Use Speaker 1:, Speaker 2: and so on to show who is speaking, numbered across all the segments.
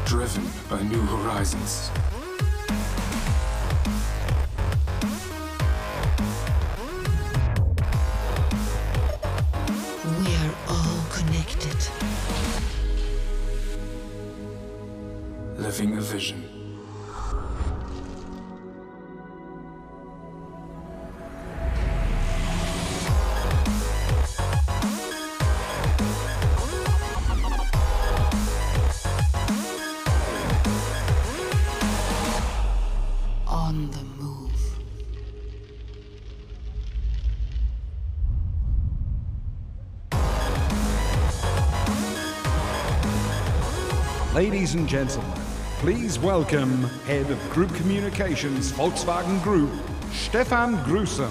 Speaker 1: driven by new horizons.
Speaker 2: We are all connected.
Speaker 1: Living a vision.
Speaker 2: On the move.
Speaker 3: Ladies and gentlemen, please welcome Head of Group Communications, Volkswagen Group, Stefan Gruson.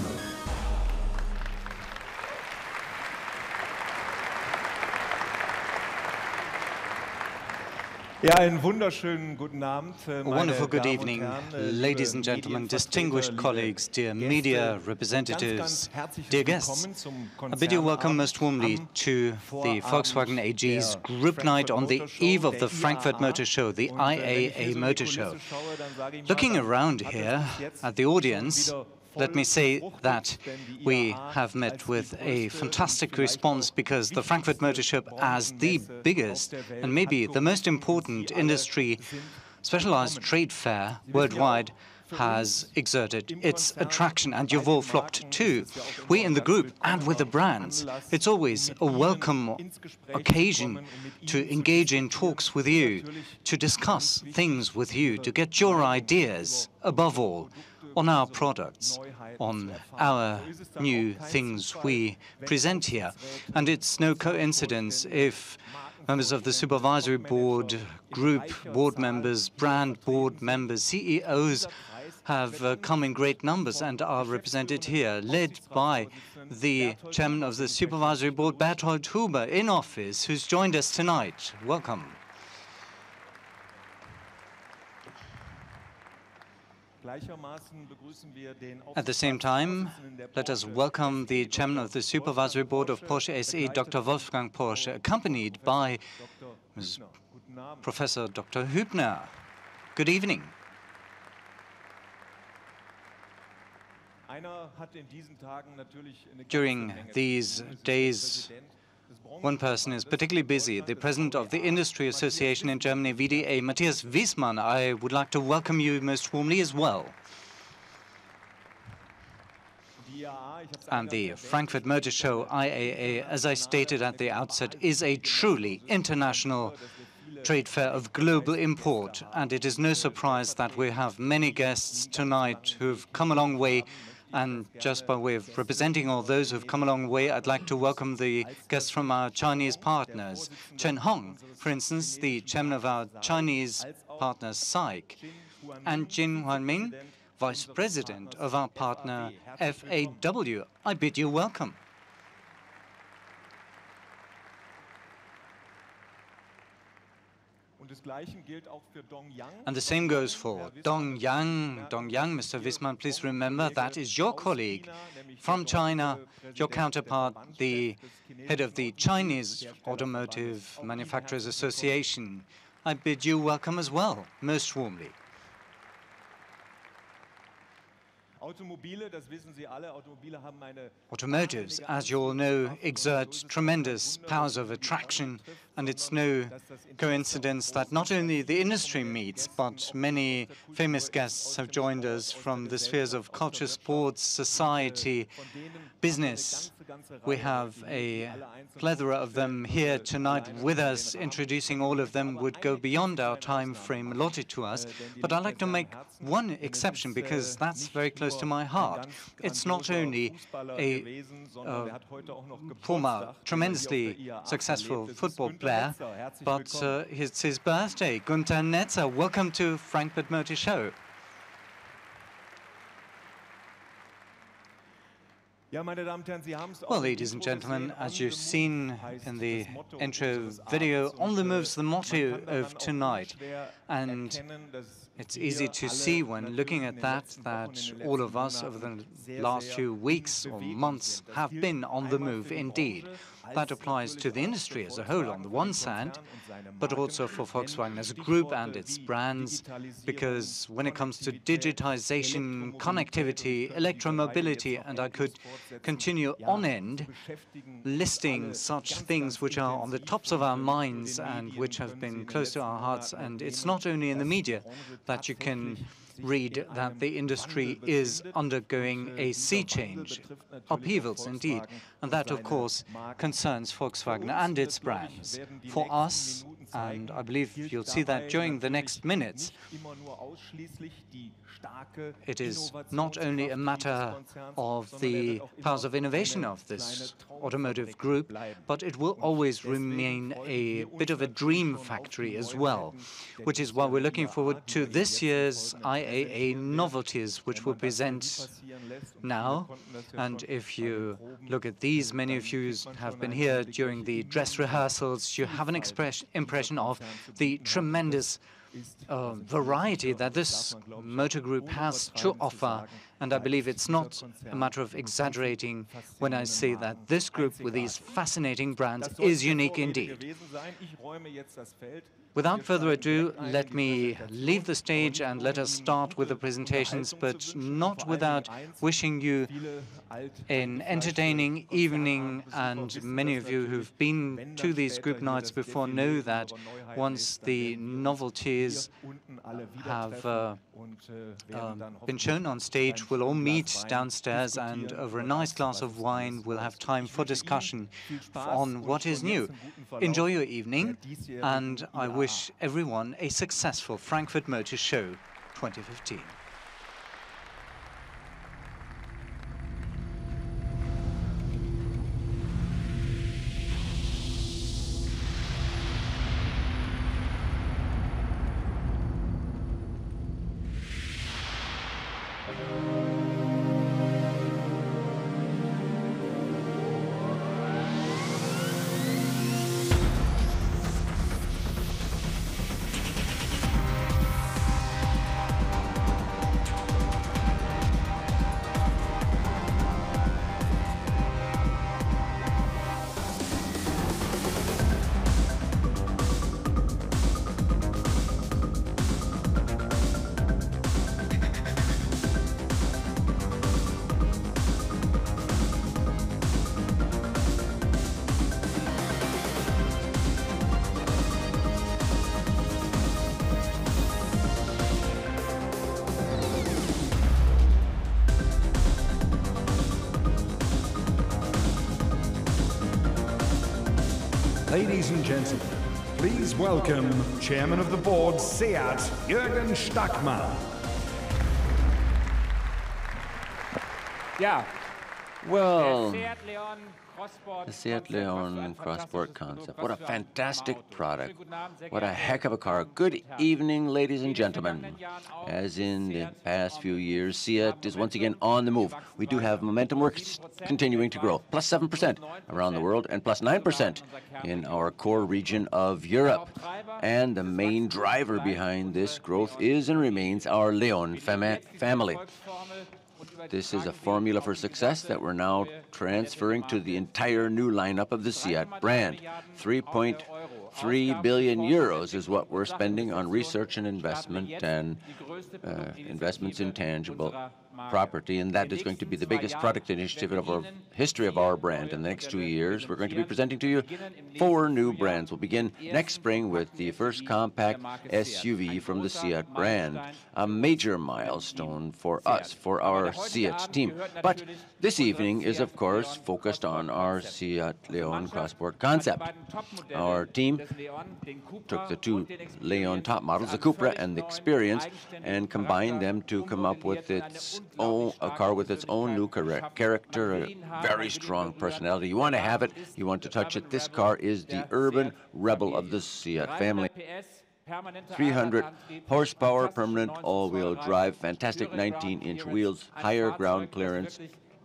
Speaker 4: Ja, einen wunderschönen guten Abend,
Speaker 5: A wonderful good evening, ladies and gentlemen, distinguished colleagues, dear media representatives, dear guests. I bid you welcome most warmly to the Volkswagen AG's Group Night on the eve of the Frankfurt Motor Show, the IAA Motor Show. Looking around here at the audience, let me say that we have met with a fantastic response because the Frankfurt Motor Show, as the biggest and maybe the most important industry specialized trade fair worldwide, has exerted its attraction, and you've all flocked too. We in the group and with the brands, it's always a welcome occasion to engage in talks with you, to discuss things with you, to get your ideas, above all, on our products, on our new things we present here. And it's no coincidence if members of the Supervisory Board, Group Board members, Brand Board members, CEOs have come in great numbers and are represented here, led by the Chairman of the Supervisory Board, Berthold Huber, in office, who's joined us tonight. Welcome. At the same time, let us welcome the Chairman of the Supervisory Board of Porsche SE, Dr. Wolfgang Porsche, accompanied by Professor Dr. Hübner. Good evening. During these days, one person is particularly busy, the President of the Industry Association in Germany, VDA, Matthias Wiesmann. I would like to welcome you most warmly as well. And the Frankfurt Motor Show, IAA, as I stated at the outset, is a truly international trade fair of global import. And it is no surprise that we have many guests tonight who've come a long way. And just by way of representing all those who've come a long way, I'd like to welcome the guests from our Chinese partners. Chen Hong, for instance, the chairman of our Chinese partner, SAIC, and Jin Huanming, vice president of our partner, FAW. I bid you welcome. And the same goes for Dong Yang. Dong Yang, Mr. Wiesmann, please remember that is your colleague from China, your counterpart, the head of the Chinese Automotive Manufacturers Association. I bid you welcome as well, most warmly. Automotives, as you all know, exert tremendous powers of attraction, and it's no coincidence that not only the industry meets, but many famous guests have joined us from the spheres of culture, sports, society, business. We have a plethora of them here tonight with us. Introducing all of them would go beyond our time frame allotted to us, but I'd like to make one exception because that's very close to my heart. It's not only a former tremendously successful football player, but it's his birthday. Gunther Netzer, welcome to Frankfurt Motor Show. Well, ladies and gentlemen, as you've seen in the intro video, On the Move's the motto of tonight. And it's easy to see when looking at that all of us over the last few weeks or months have been on the move indeed. That applies to the industry as a whole on the one side, but also for Volkswagen as a group and its brands, because when it comes to digitization, connectivity, electromobility, and I could continue on end listing such things which are on the tops of our minds and which have been close to our hearts. And it's not only in the media that you can read that the industry is undergoing a sea change, upheavals indeed, and that of course concerns Volkswagen and its brands. For us, and I believe you'll see that during the next minutes, it is not only a matter of the powers of innovation of this automotive group, but it will always remain a bit of a dream factory as well, which is why we're looking forward to this year's IAA novelties, which we'll present now. And if you look at these, many of you have been here during the dress rehearsals, you have an impression of the tremendous variety that this motor group has to offer. And I believe it's not a matter of exaggerating when I say that this group with these fascinating brands is unique indeed. Without further ado, let me leave the stage and let us start with the presentations, but not without wishing you an entertaining evening. And many of you who've been to these group nights before know that once the novelties have been shown on stage, we'll all meet downstairs and over a nice glass of wine we'll have time for discussion on what is new. Enjoy your evening, and I wish everyone a successful Frankfurt Motor Show 2015.
Speaker 3: Ladies and gentlemen, please welcome Chairman of the Board, SEAT, Jürgen Stackmann.
Speaker 6: Yeah.
Speaker 7: Well, the SEAT Leon Crossport concept. What a fantastic product. What a heck of a car. Good evening, ladies and gentlemen. As in the past few years, SEAT is once again on the move. We do have momentum. We're continuing to grow. Plus 7% around the world and plus 9% in our core region of Europe. And the main driver behind this growth is and remains our Leon family. This is a formula for success that we're now transferring to the entire new lineup of the SEAT brand. 3.3 billion euros is what we're spending on research and investment and investments in tangible property, and that is going to be the biggest product initiative of our history of our brand. In the next 2 years, we're going to be presenting to you 4 new brands. We'll begin next spring with the first compact SUV from the SEAT brand, a major milestone for us, for our SEAT team. But this evening is, of course, focused on our SEAT Leon Crossport concept. Our team took the 2 Leon top models, the Cupra and the Experience, and combined them to come up with a car with its own new character, a very strong personality. You want to have it, you want to touch it. This car is the urban rebel of the SEAT family. 300 horsepower, permanent all-wheel drive, fantastic 19-inch wheels, higher ground clearance,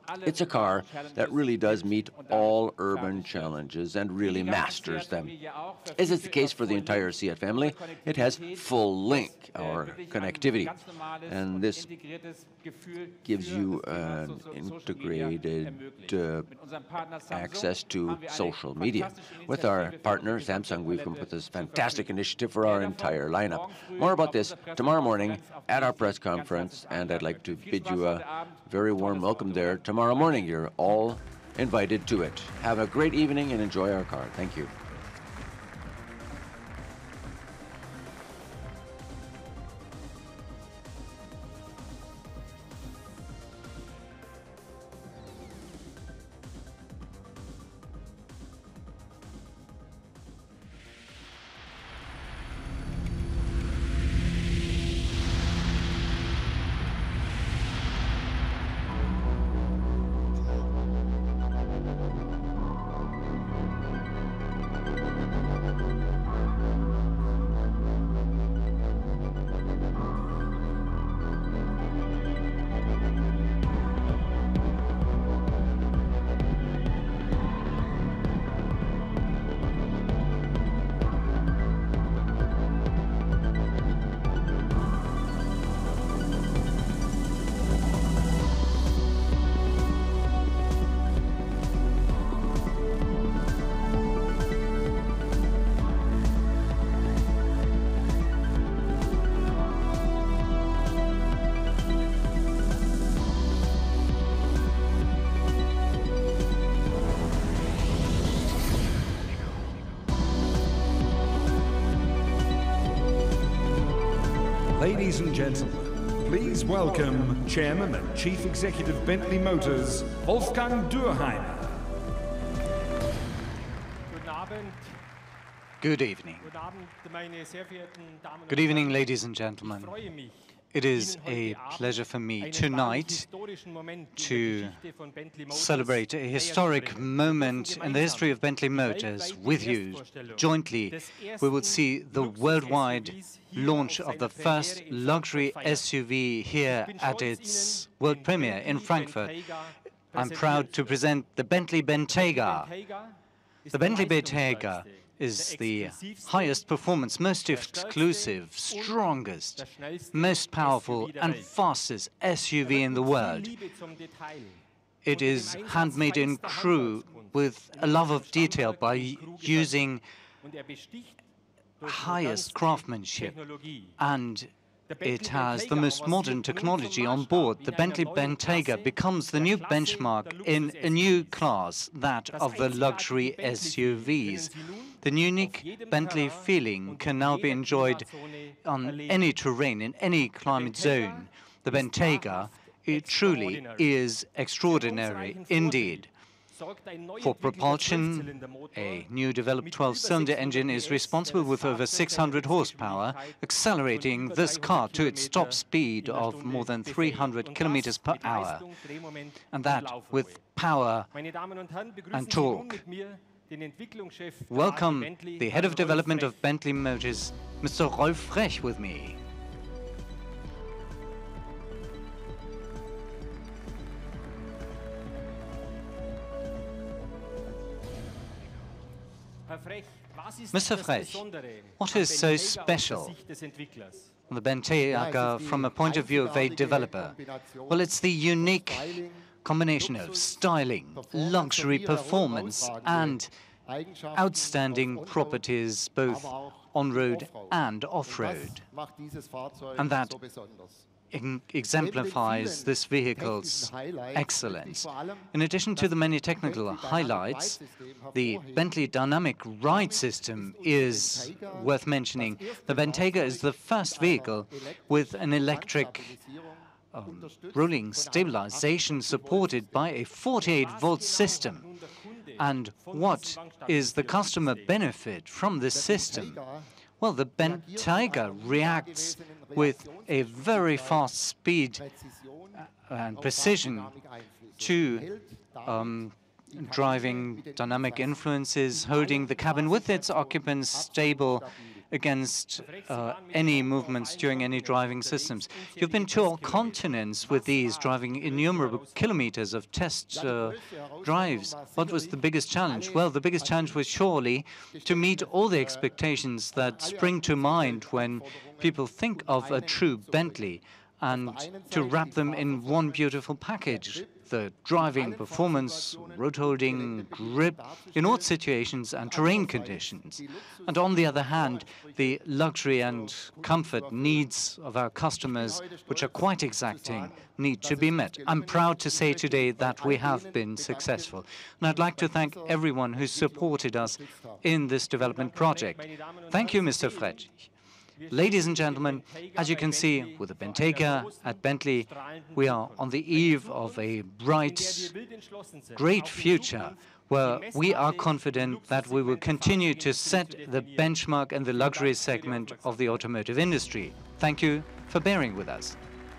Speaker 7: It's a car that really does meet all urban challenges and really masters them. As is the case for the entire SEAT family, it has full link, or connectivity, and this gives you an integrated access to social media. With our partner Samsung, we've come up with this fantastic initiative for our entire lineup. More about this tomorrow morning at our press conference, and I'd like to bid you a very warm welcome there tomorrow morning. You're all invited to it. Have a great evening and enjoy our car. Thank you.
Speaker 3: Ladies and gentlemen, please welcome Chairman and Chief Executive Bentley Motors, Wolfgang Dürheimer.
Speaker 5: Good evening. Good evening, ladies and gentlemen. It is a pleasure for me tonight to celebrate a historic moment in the history of Bentley Motors with you. Jointly, we will see the worldwide launch of the first luxury SUV here at its world premiere in Frankfurt. I'm proud to present the Bentley Bentayga. The Bentley Bentayga is the highest performance, most exclusive, strongest, most powerful and fastest SUV in the world. It is handmade in Crewe with a love of detail by using highest craftsmanship, and it has the most modern technology on board. The Bentley Bentayga becomes the new benchmark in a new class, that of the luxury SUVs. The unique Bentley feeling can now be enjoyed on any terrain, in any climate zone. The Bentayga, it truly is extraordinary indeed. For propulsion, a new developed 12-cylinder engine is responsible with over 600 horsepower, accelerating this car to its top speed of more than 300 kilometers per hour, and that with power and torque. Welcome the head of development of Bentley Motors, Mr. Rolf Frech, with me. Mr. Frech, what is so special on the Bentayga from a point of view of a developer? Well, it's the unique combination of styling, luxury performance, and outstanding properties both on-road and off-road. And that exemplifies this vehicle's excellence. In addition to the many technical highlights, the Bentley Dynamic Ride System is worth mentioning. The Bentayga is the first vehicle with an electric rolling stabilization supported by a 48-volt system. And what is the customer benefit from this system? Well, the Bentayga reacts with a very fast speed and precision to driving dynamic influences, holding the cabin with its occupants stable against any movements during any driving systems. You've been to all continents with these, driving innumerable kilometers of test drives. What was the biggest challenge? Well, the biggest challenge was surely to meet all the expectations that spring to mind when people think of a true Bentley, and to wrap them in one beautiful package: the driving performance, road holding, grip, in all situations and terrain conditions. And on the other hand, the luxury and comfort needs of our customers, which are quite exacting, need to be met. I'm proud to say today that we have been successful. And I'd like to thank everyone who supported us in this development project. Thank you, Mr. Fretsch. Ladies and gentlemen, as you can see, with the Bentayga at Bentley, we are on the eve of a bright, great future, where we are confident that we will continue to set the benchmark in the luxury segment of the automotive industry. Thank you for bearing with us.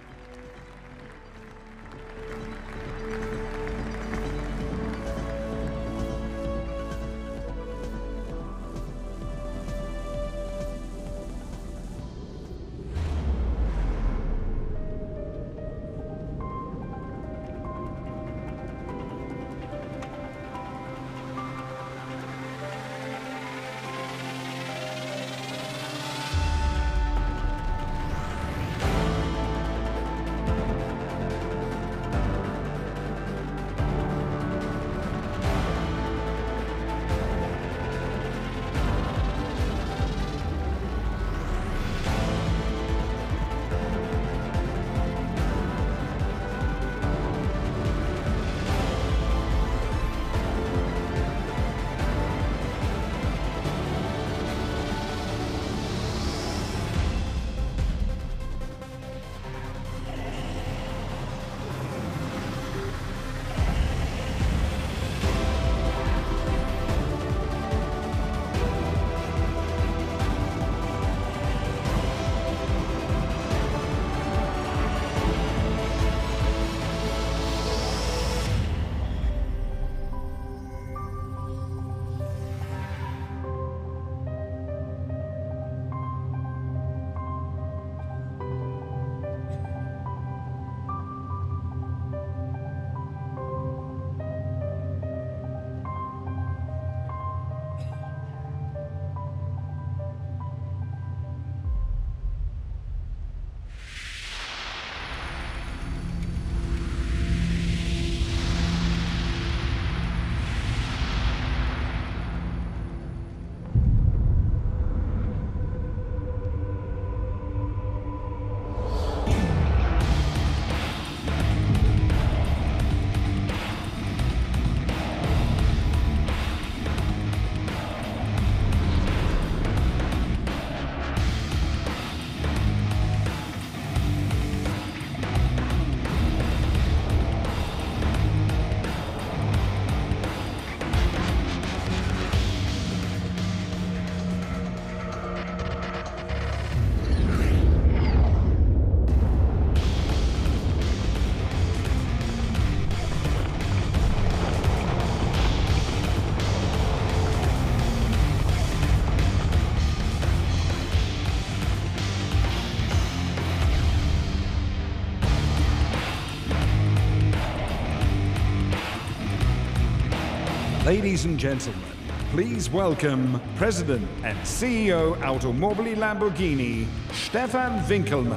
Speaker 3: Ladies and gentlemen, please welcome President and CEO Automobili Lamborghini, Stefan Winkelmann.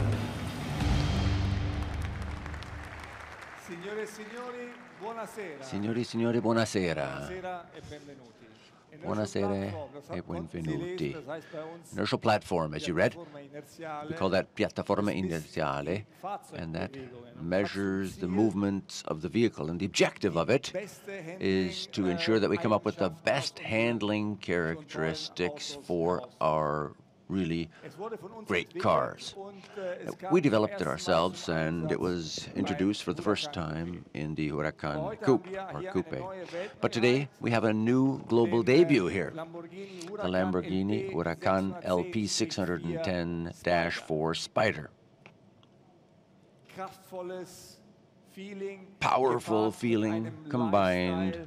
Speaker 7: Signori e signori, buonasera. Buonasera e benvenuti. Inertial platform, as you read, we call that piattaforma inerziale, and that measures the movements of the vehicle. And the objective of it is to ensure that we come up with the best handling characteristics for our really great cars. We developed it ourselves, and it was introduced for the first time in the Huracan Coupe, or Coupe. But today, we have a new global debut here, the Lamborghini Huracan LP 610-4 Spider. Powerful feeling combined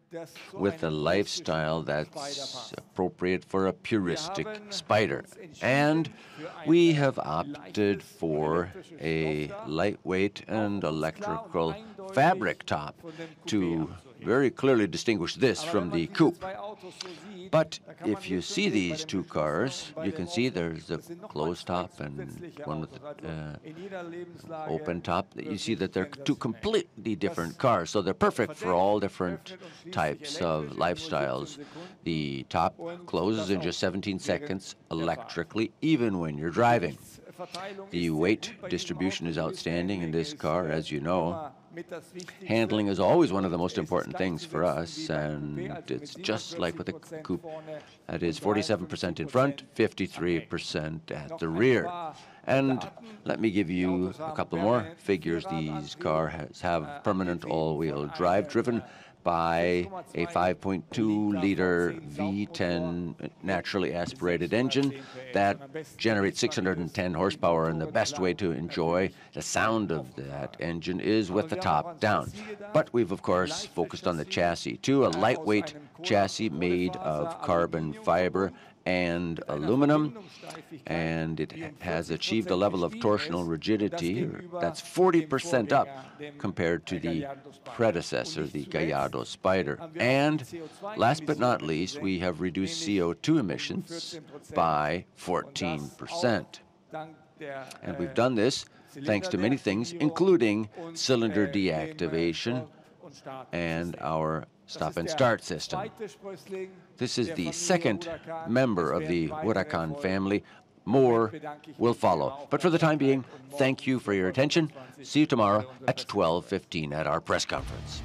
Speaker 7: with a lifestyle that's appropriate for a puristic spider. And we have opted for a lightweight and electrical fabric top to very clearly distinguish this from the coupe. But if you see these two cars, you can see there's the closed top and one with the open top. You see that they're two completely different cars, so they're perfect for all different types of lifestyles. The top closes in just 17 seconds electrically, even when you're driving. The weight distribution is outstanding in this car, as you know. Handling is always one of the most important things for us, and it's just like with the coupe. That is 47% in front, 53% at the rear. And let me give you a couple more figures. These cars have permanent all-wheel drive driven by a 5.2-liter V10 naturally aspirated engine that generates 610 horsepower, and the best way to enjoy the sound of that engine is with the top down. But we've, of course, focused on the chassis, too, a lightweight chassis made of carbon fiber and aluminum, and it has achieved a level of torsional rigidity that's 40% up compared to the predecessor, the Gallardo Spider. And last but not least, we have reduced CO2 emissions by 14%. And we've done this thanks to many things, including cylinder deactivation and our stop and start system. This is the second member of the Huracan family. More will follow. But for the time being, thank you for your attention. See you tomorrow at 12:15 at our press conference.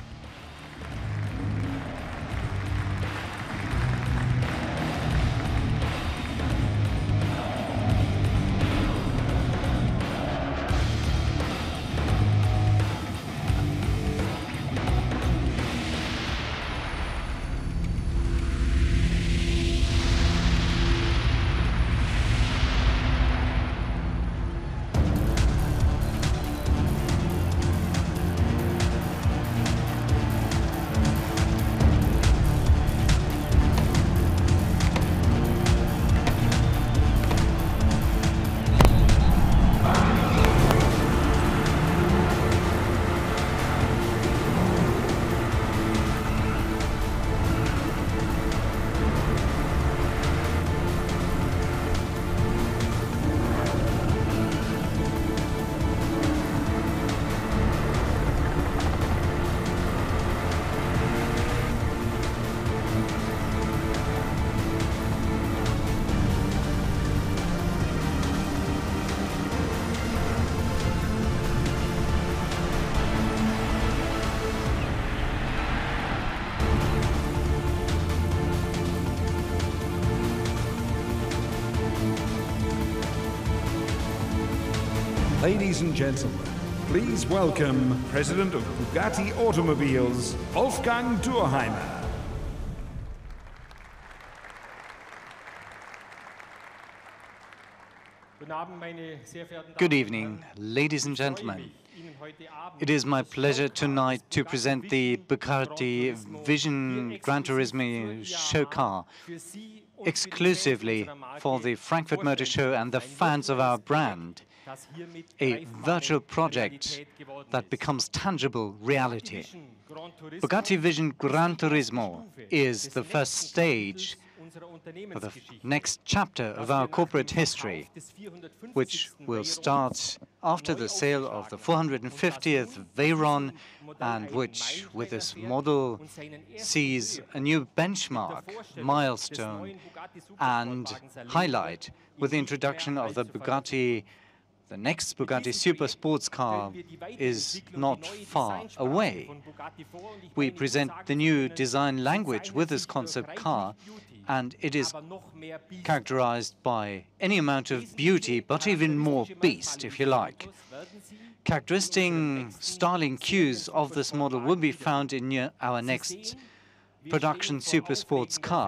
Speaker 3: Ladies and gentlemen, please welcome President of Bugatti Automobiles, Wolfgang Durheimer.
Speaker 5: Good evening, ladies and gentlemen. It is my pleasure tonight to present the Bugatti Vision Gran Turismo show car exclusively for the Frankfurt Motor Show and the fans of our brand. A virtual project that becomes tangible reality. Bugatti Vision Gran Turismo is the first stage of the next chapter of our corporate history, which will start after the sale of the 450th Veyron, and which, with this model, sees a new benchmark, milestone, and highlight with the introduction of the Bugatti. The next Bugatti super sports car is not far away. We present the new design language with this concept car, and it is characterized by any amount of beauty, but even more beast, if you like. Characteristic styling cues of this model will be found in our next production super sports car.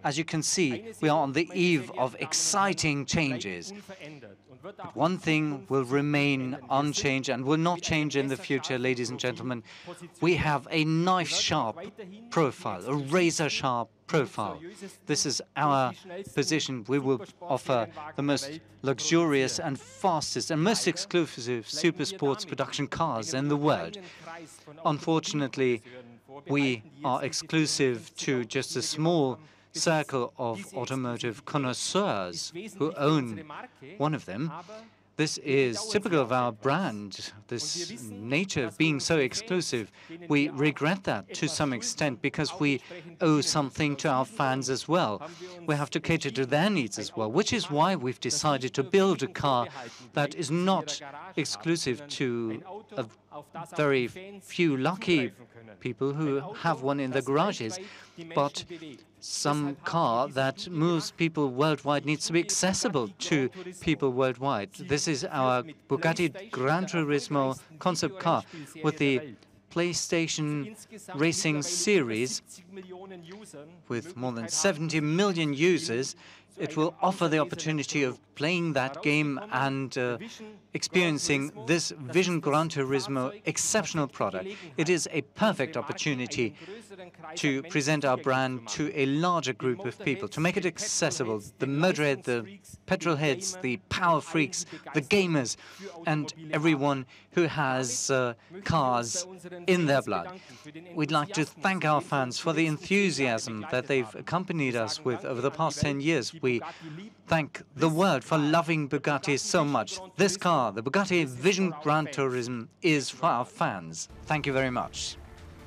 Speaker 5: As you can see, we are on the eve of exciting changes. But one thing will remain unchanged and will not change in the future, ladies and gentlemen. We have a knife-sharp profile, a razor-sharp profile. This is our position. We will offer the most luxurious and fastest and most exclusive super sports production cars in the world. Unfortunately, we are exclusive to just a small circle of automotive connoisseurs who own one of them. This is typical of our brand, this nature of being so exclusive. We regret that to some extent because we owe something to our fans as well. We have to cater to their needs as well, which is why we've decided to build a car that is not exclusive to a very few lucky people who have one in their garages, but some car that moves people worldwide, needs to be accessible to people worldwide. This is our Bugatti Gran Turismo concept car with the PlayStation Racing Series. With more than 70 million users, it will offer the opportunity of playing that game and experiencing this Vision Gran Turismo exceptional product. It is a perfect opportunity to present our brand to a larger group of people, to make it accessible. The motorhead, the petrol heads, the power freaks, the gamers, and everyone who has cars in their blood. We'd like to thank our fans for the enthusiasm that they've accompanied us with over the past 10 years. We thank the world for loving Bugatti so much. This car, the Bugatti Vision Gran Turismo, is for our fans. Thank you very much.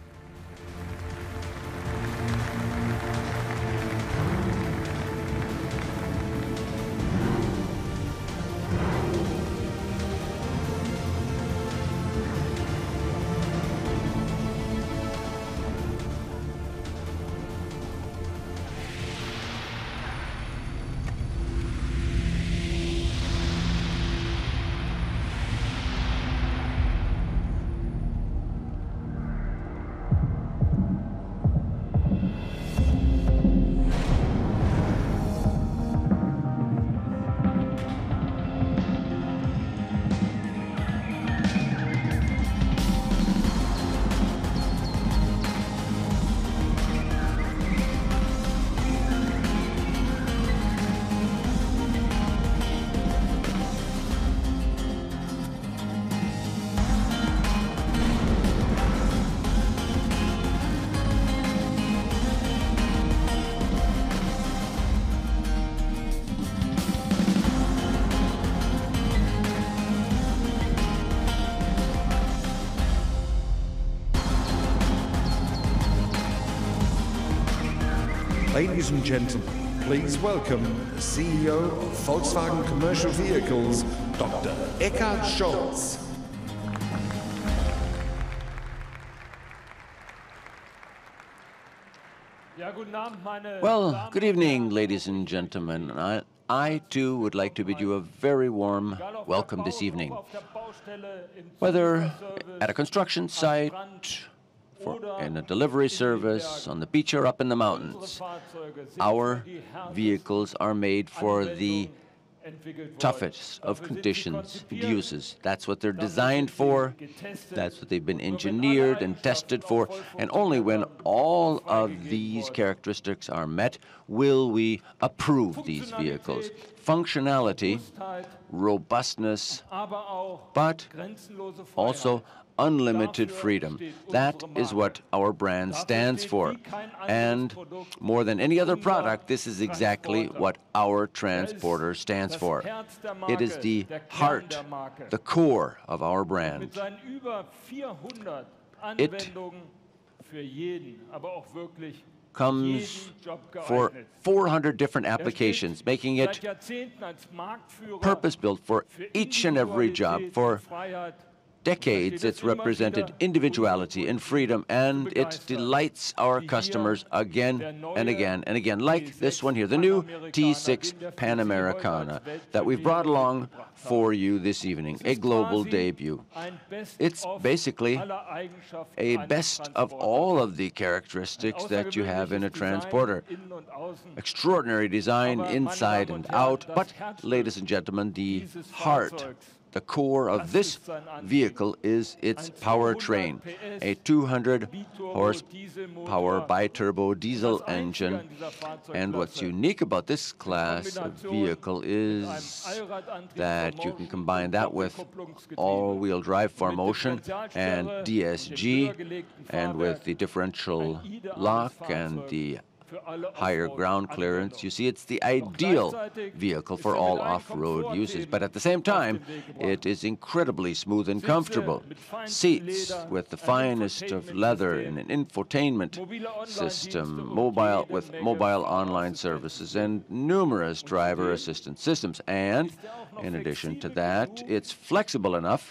Speaker 3: Ladies and gentlemen, please welcome the CEO of Volkswagen Commercial Vehicles, Dr. Eckhard Scholz.
Speaker 7: Well, good evening, ladies and gentlemen. I too would like to bid you a very warm welcome this evening. Whether at a construction site, in a delivery service, on the beach or up in the mountains, our vehicles are made for the toughest of conditions and uses. That's what they're designed for, that's what they've been engineered and tested for, and only when all of these characteristics are met will we approve these vehicles. Functionality, robustness, but also unlimited freedom. That is what our brand stands for. And more than any other product, this is exactly what our transporter stands for. It is the heart, the core of our brand. It comes for 400 different applications, making it purpose-built for each and every job, for decades, it's represented individuality and freedom, and it delights our customers again and again and again, like this one here, the new T6 Panamericana that we've brought along for you this evening, a global debut. It's basically a best of all of the characteristics that you have in a transporter. Extraordinary design inside and out, but, ladies and gentlemen, the heart, the core of this vehicle is its powertrain, a 200 horsepower bi-turbo diesel engine. And what's unique about this class of vehicle is that you can combine that with all-wheel drive 4Motion and DSG, and with the differential lock and the higher ground clearance. You see, it's the ideal vehicle for all off-road uses, but at the same time, it is incredibly smooth and comfortable. Seats with the finest of leather and an infotainment system, with mobile online services, and numerous driver assistance systems. And in addition to that, it's flexible enough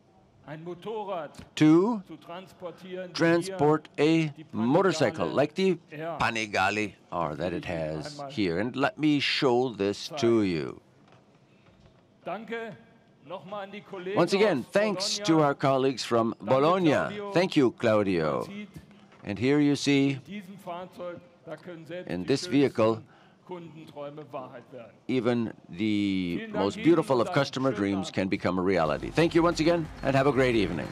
Speaker 7: to transport a motorcycle like the Panigale R that it has here. And let me show this to you. Once again, thanks to our colleagues from Bologna. Thank you, Claudio. And here you see, in this vehicle, even the most beautiful of customer dreams can become a reality. Thank you once again, and have a great evening.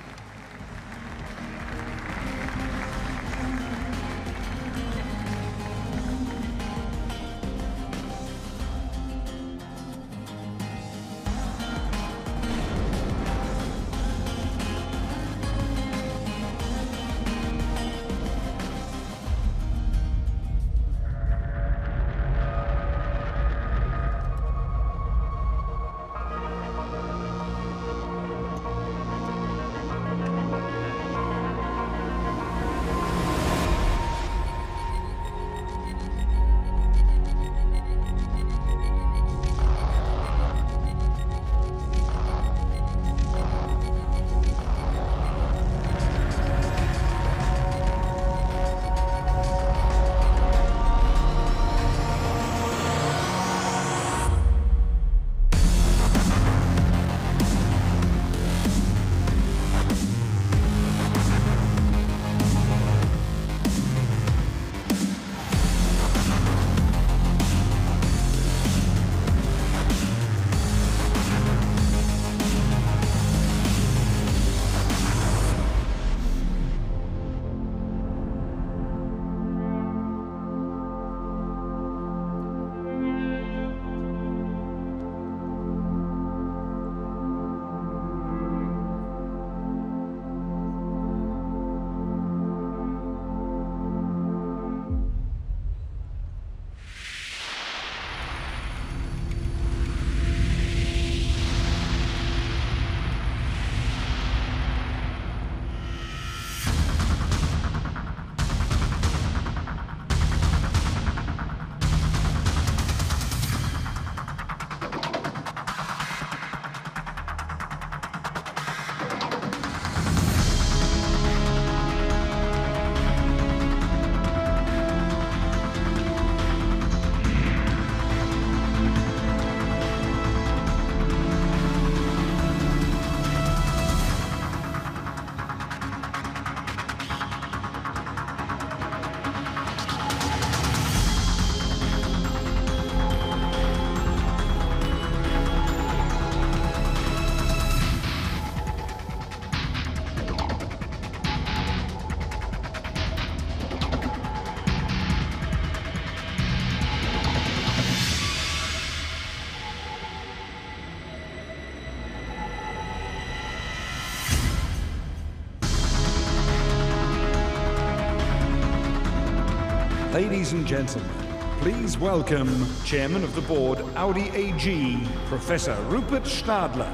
Speaker 3: Ladies and gentlemen, please welcome Chairman of the Board, Audi AG, Professor Rupert Stadler.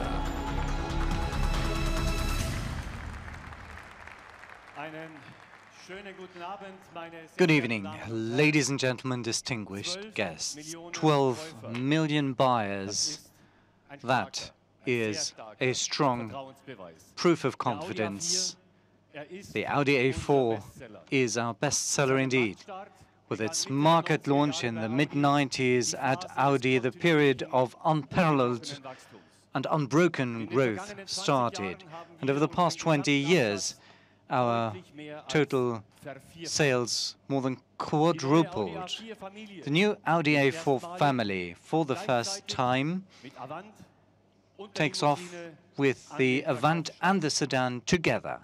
Speaker 5: Good evening, ladies and gentlemen, distinguished guests. 12 million buyers, that is a strong proof of confidence. The Audi A4 is our bestseller indeed. With its market launch in the mid-90s at Audi, the period of unparalleled and unbroken growth started. And over the past 20 years, our total sales more than quadrupled. The new Audi A4 family, for the first time, takes off with the Avant and the sedan together.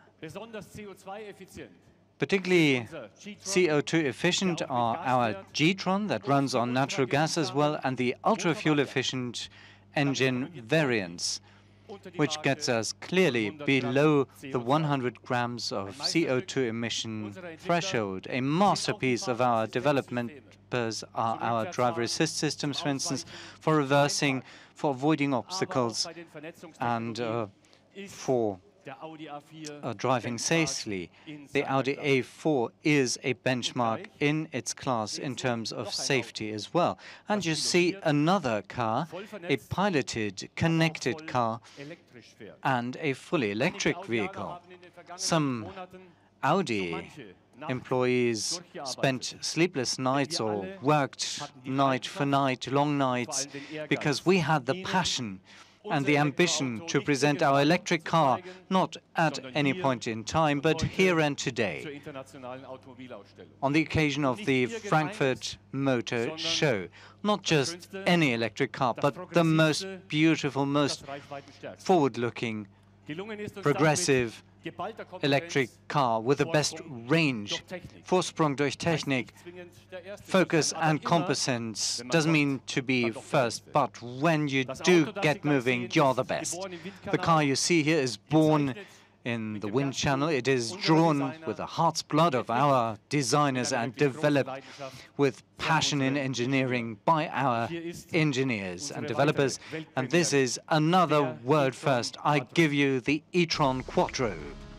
Speaker 5: Particularly CO2 efficient are our G-Tron that runs on natural gas as well, and the ultra-fuel efficient engine variants, which gets us clearly below the 100 grams of CO2 emission threshold. A masterpiece of our developers are our driver assist systems, for instance, for reversing, for avoiding obstacles, and for driving safely. The Audi A4 is a benchmark in its class in terms of safety as well. And you see another car, a piloted, connected car, and a fully electric vehicle. Some Audi employees spent sleepless nights or worked night for night, long nights, because we had the passion and the ambition to present our electric car, not at any point in time, but here and today, on the occasion of the Frankfurt Motor Show. Not just any electric car, but the most beautiful, most forward-looking, progressive electric car with the best range. Vorsprung durch Technik, focus and competence doesn't mean to be first, but when you do get moving, you're the best. The car you see here is born in the wind channel. It is drawn with the heart's blood of our designers and developed with passion in engineering by our engineers and developers. And this is another world first. I give you the e-tron Quattro.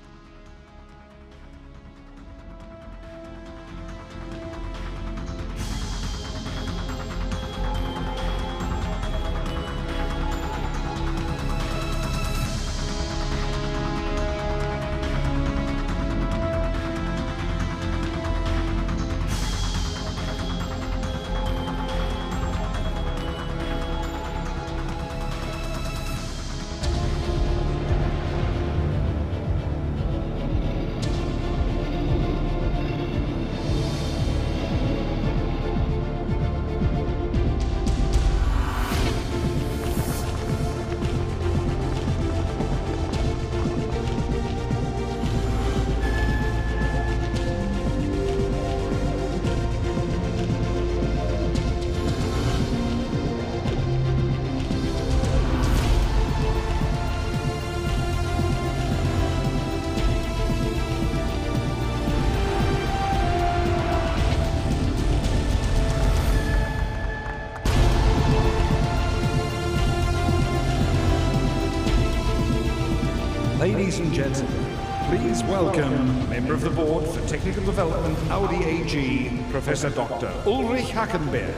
Speaker 3: Ladies and gentlemen, please welcome Member of the Board for Technical Development Audi AG, Professor Dr. Ulrich Hackenberg.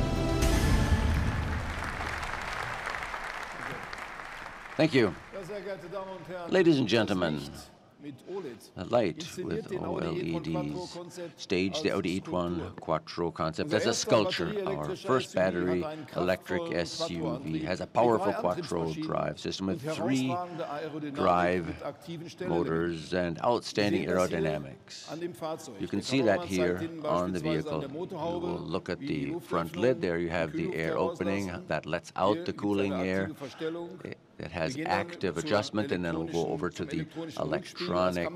Speaker 7: Thank you. Ladies and gentlemen, a light with OLEDs staged the Audi e-tron Quattro concept as a sculpture. Our first battery electric SUV has a powerful Quattro drive system with 3 drive motors and outstanding aerodynamics. You can see that here on the vehicle. You will look at the front lid. There you have the air opening that lets out the cooling air. It has active adjustment, and then we'll go over to the electronic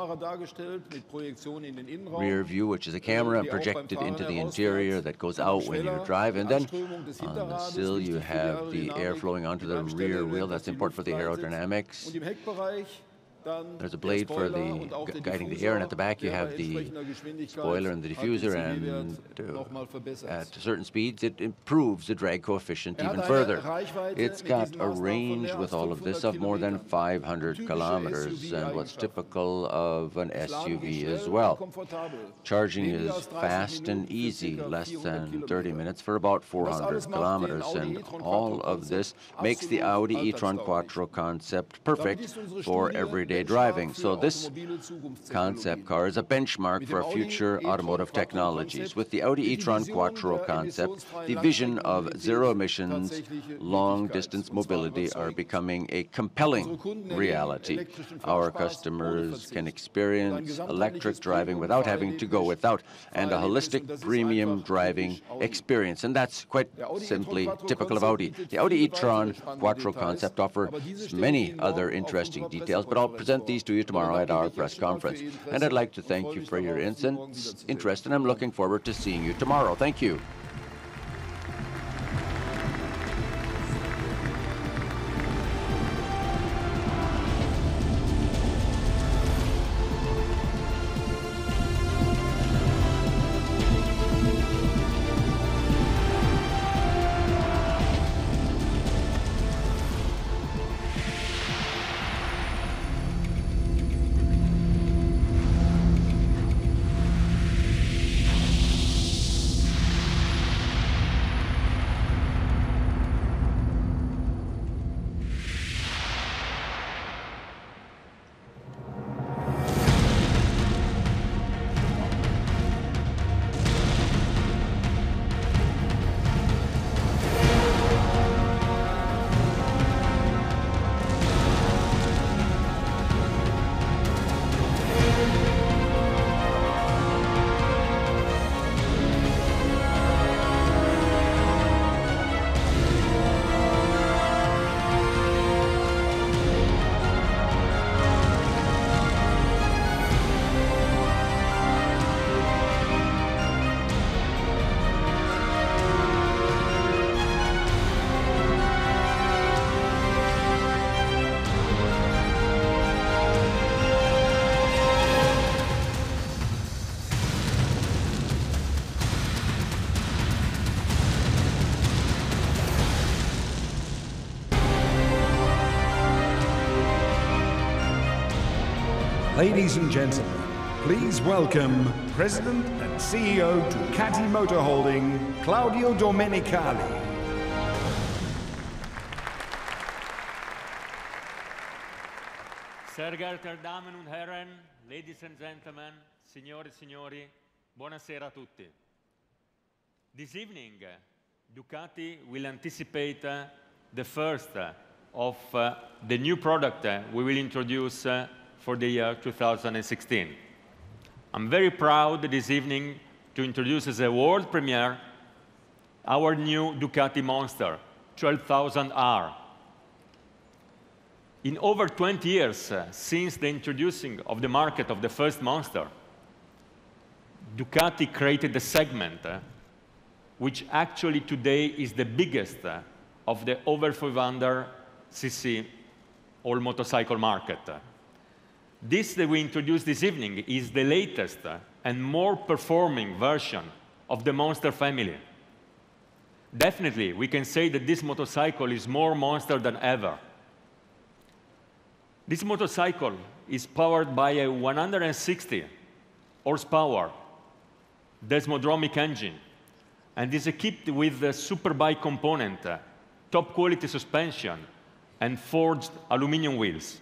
Speaker 7: rear view, which is a camera projected into the interior that goes out when you drive. And then on the sill, you have the air flowing onto the rear wheel. That's important for the aerodynamics. There's a blade for the guiding the air, and at the back you have the spoiler and the diffuser, and at certain speeds it improves the drag coefficient even further. It's got a range with all of this of more than 500 kilometers, and what's typical of an SUV as well. Charging is fast and easy, less than 30 minutes for about 400 kilometers, and all of this makes the Audi e-tron Quattro concept perfect for everyday driving. So this concept car is a benchmark for future automotive technologies. With the Audi e-tron Quattro concept, the vision of zero emissions, long-distance mobility are becoming a compelling reality. Our customers can experience electric driving without having to go without, and a holistic premium driving experience. And that's quite simply typical of Audi. The Audi e-tron Quattro concept offers many other interesting details, but I'll present these to you tomorrow at our press conference. And I'd like to thank you for your interest, and I'm looking forward to seeing you tomorrow. Thank you.
Speaker 3: Ladies and gentlemen, please welcome President and CEO Ducati Motor Holding, Claudio Domenicali.
Speaker 6: Sehr geehrte Damen und Herren, ladies and gentlemen, signore e signori, buonasera a tutti. This evening, Ducati will anticipate the first of the new product we will introduce for the year 2016. I'm very proud this evening to introduce as a world premiere our new Ducati Monster 12,000R. In over 20 years since the introducing of the market of the first Monster, Ducati created a segment which actually today is the biggest of the over 500cc all motorcycle market. This that we introduced this evening is the latest and more performing version of the Monster family. Definitely, we can say that this motorcycle is more Monster than ever. This motorcycle is powered by a 160 horsepower Desmodromic engine and is equipped with a Superbike component, top quality suspension, and forged aluminum wheels.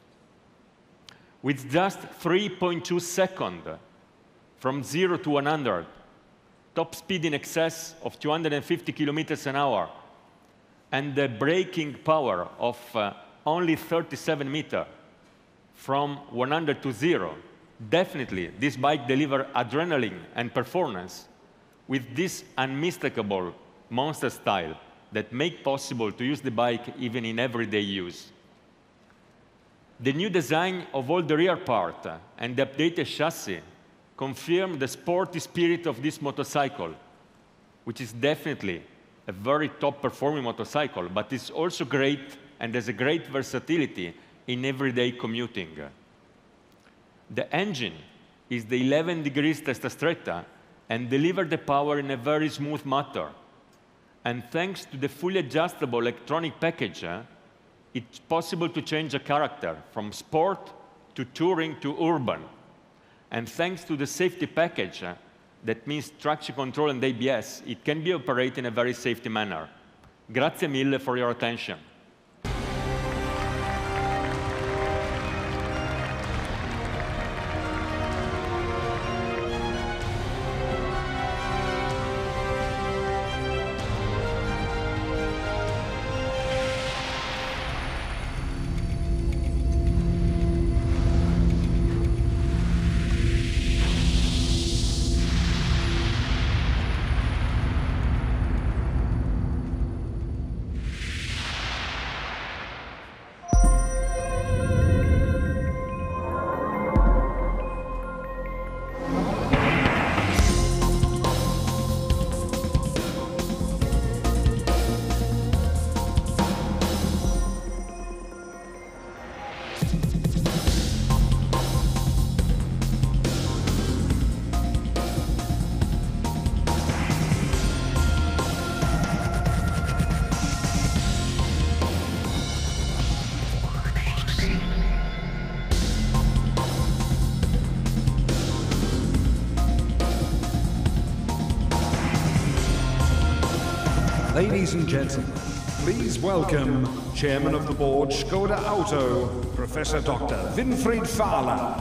Speaker 6: With just 3.2 seconds from 0 to 100, top speed in excess of 250 kilometers an hour, and the braking power of only 37 meters from 100 to 0, definitely this bike delivers adrenaline and performance with this unmistakable Monster style that make possible to use the bike even in everyday use. The new design of all the rear part and the updated chassis confirm the sporty spirit of this motorcycle, which is definitely a very top-performing motorcycle, but it's also great and has a great versatility in everyday commuting. The engine is the 11 degrees testa stretta and delivers the power in a very smooth manner. And thanks to the fully adjustable electronic package, it's possible to change a character from sport to touring to urban. And thanks to the safety package, that means traction control and ABS, it can be operated in a very safety manner. Grazie mille for your attention.
Speaker 3: Ladies and gentlemen, please welcome Chairman of the Board, Škoda Auto, Professor Dr. Winfried Fahler.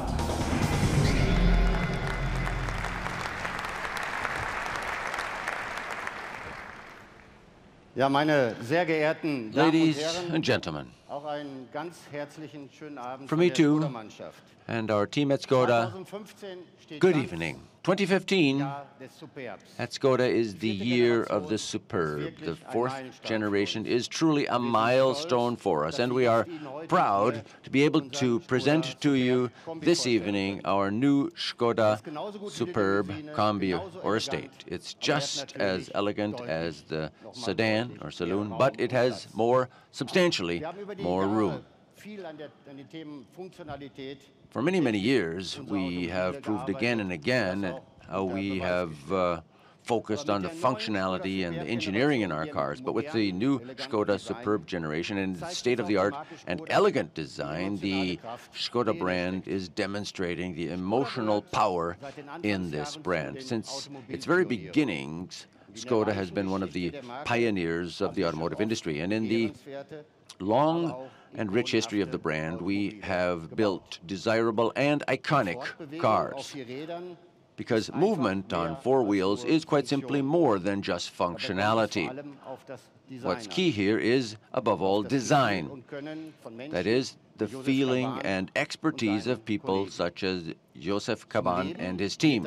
Speaker 8: Ja, meine sehr geehrten Damen und
Speaker 7: Ladies
Speaker 8: Herren,
Speaker 7: and gentlemen,
Speaker 8: auch einen ganz herzlichen schönen Abend
Speaker 7: from
Speaker 8: von
Speaker 7: me
Speaker 8: der
Speaker 7: too,
Speaker 8: Skoda-Mannschaft.
Speaker 7: and our team at Skoda,
Speaker 8: 2015 steht
Speaker 7: good
Speaker 8: ganz
Speaker 7: evening. 2015
Speaker 8: Jahr des Superbs.
Speaker 7: at Skoda is the year of the Superb. The fourth generation is truly a milestone for us, and we are proud to be able to present to you this evening our new Škoda Superb Combi or Estate. It's just as elegant as the sedan or saloon, but it has substantially more room.
Speaker 8: Viel an den Themen Funktionalität.
Speaker 7: For many, many years, we have proved again and again how we have focused on the functionality and the engineering in our cars. But with the new Škoda Superb generation and state-of-the-art and elegant design, the Škoda brand is demonstrating the emotional power in this brand. Since its very beginnings, Škoda has been one of the pioneers of the automotive industry. And in the long and rich history of the brand, we have built desirable and iconic cars. Because movement on four wheels is quite simply more than just functionality. What's key here is, above all, design. That is, the feeling and expertise of people such as Josef Kaban and his team.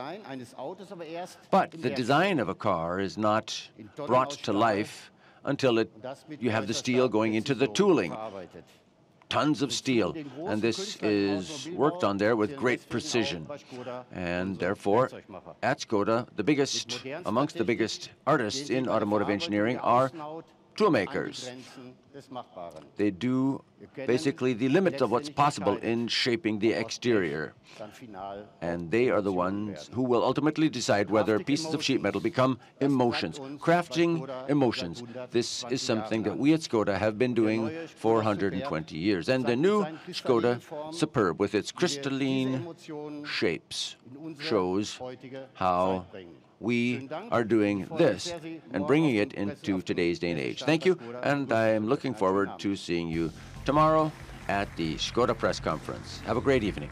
Speaker 7: But the design of a car is not brought to life until you have the steel going into the tooling. Tons of steel, and this is worked on there with great precision. And therefore, at Škoda, amongst the biggest artists in automotive engineering are toolmakers. They do basically the limits of what's possible in shaping the exterior. And they are the ones who will ultimately decide whether pieces of sheet metal become emotions, crafting emotions. This is something that we at Škoda have been doing for 120 years. And the new Škoda Superb, with its crystalline shapes, shows how we are doing this and bringing it into today's day and age. Thank you, and I am looking forward to seeing you tomorrow at the Škoda press conference. Have a great evening.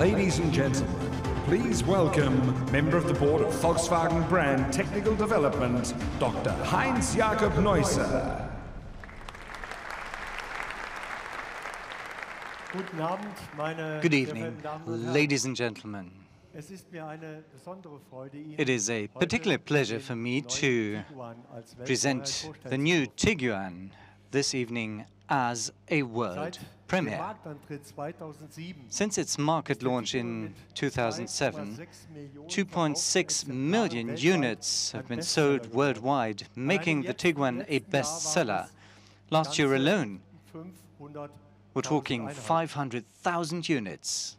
Speaker 3: Ladies and gentlemen, please welcome member of the board of Volkswagen Brand Technical Development, Dr. Heinz Jakob Neusser.
Speaker 5: Good evening, ladies and gentlemen. It is a particular pleasure for me to present the new Tiguan this evening as a world premiere. Since its market launch in 2007, 2.6 million units have been sold worldwide, making the Tiguan a bestseller. Last year alone, we're talking 500,000 units.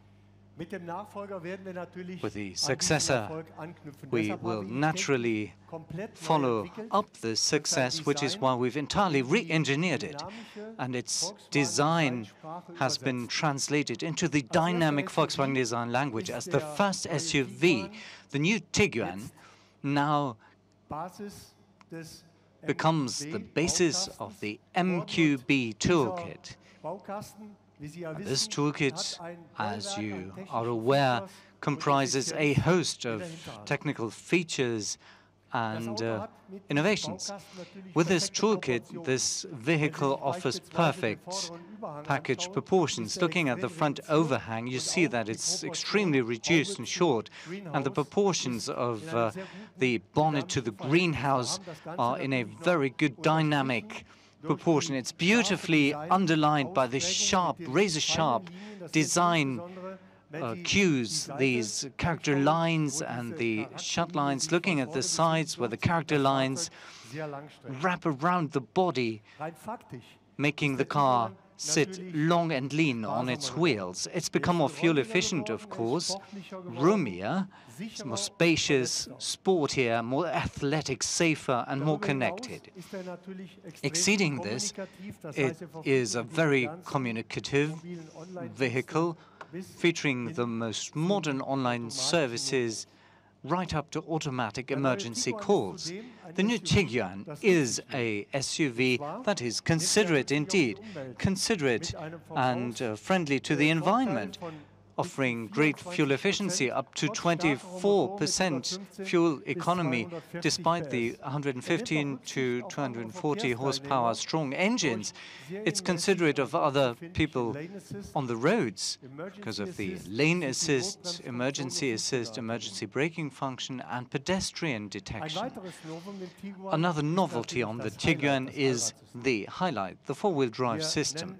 Speaker 5: With the successor, we will naturally follow up this success, which is why we've entirely re-engineered it. And its design has been translated into the dynamic Volkswagen design language as the first SUV. The new Tiguan now becomes the basis of the MQB toolkit. This toolkit, as you are aware, comprises a host of technical features and innovations. With this toolkit, this vehicle offers perfect package proportions. Looking at the front overhang, you see that it's extremely reduced and short, and the proportions of the bonnet to the greenhouse are in a very good dynamic proportion. It's beautifully underlined by the sharp, razor-sharp design cues, these character lines and the shut lines, looking at the sides where the character lines wrap around the body, making the car sit long and lean on its wheels. It's become more fuel efficient, of course, roomier, more spacious, sportier, more athletic, safer, and more connected. Exceeding this, it is a very communicative vehicle, featuring the most modern online services right up to automatic emergency calls. The new Tiguan is a SUV that is considerate indeed, considerate and friendly to the environment, offering great fuel efficiency, up to 24% fuel economy, despite the 115 to 240 horsepower strong engines. It's considerate of other people on the roads because of the lane assist, emergency braking function, and pedestrian detection. Another novelty on the Tiguan is the highlight, the four-wheel drive system.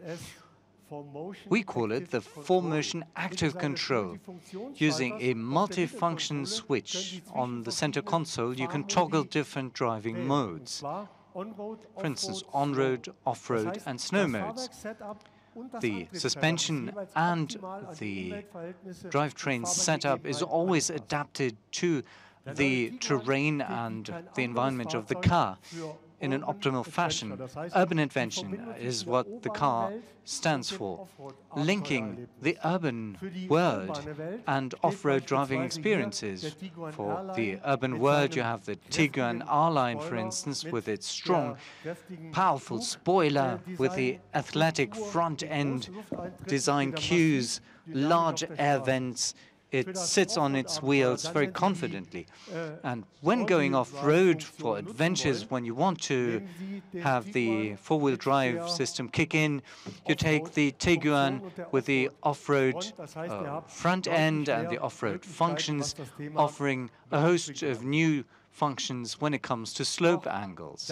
Speaker 5: We call it the 4Motion Active Control. Using a multi-function switch on the center console, you can toggle different driving modes. For instance, on-road, off-road, and snow modes. The suspension and the drivetrain setup is always adapted to the terrain and the environment of the car in an optimal fashion. Urban Invention is what the car stands for, linking the urban world and off-road driving experiences. For the urban world, you have the Tiguan R-Line, for instance, with its strong, powerful spoiler, with the athletic front-end design cues, large air vents. It sits on its wheels very confidently. And when going off-road for adventures, when you want to have the four-wheel drive system kick in, you take the Tiguan with the off-road front end and the off-road functions, offering a host of new functions when it comes to slope angles.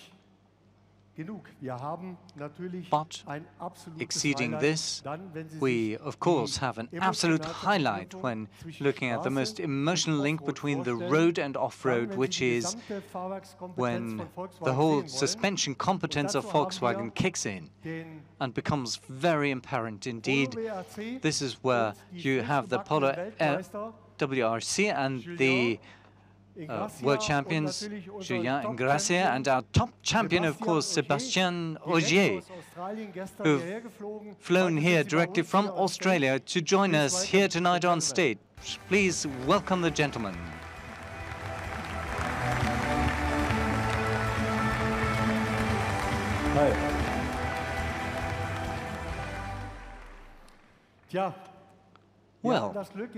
Speaker 5: But exceeding this, we of course have an absolute highlight when looking at the most emotional link between the road and off-road, which is when the whole suspension competence of Volkswagen kicks in and becomes very apparent indeed. This is where you have the Polo WRC and the world champions Julien Ingrassia and our top champion, of course, Sébastien Ogier, who've flown here directly from Australia to join us here tonight on stage. Please welcome the gentlemen.
Speaker 9: Hi.
Speaker 5: Well,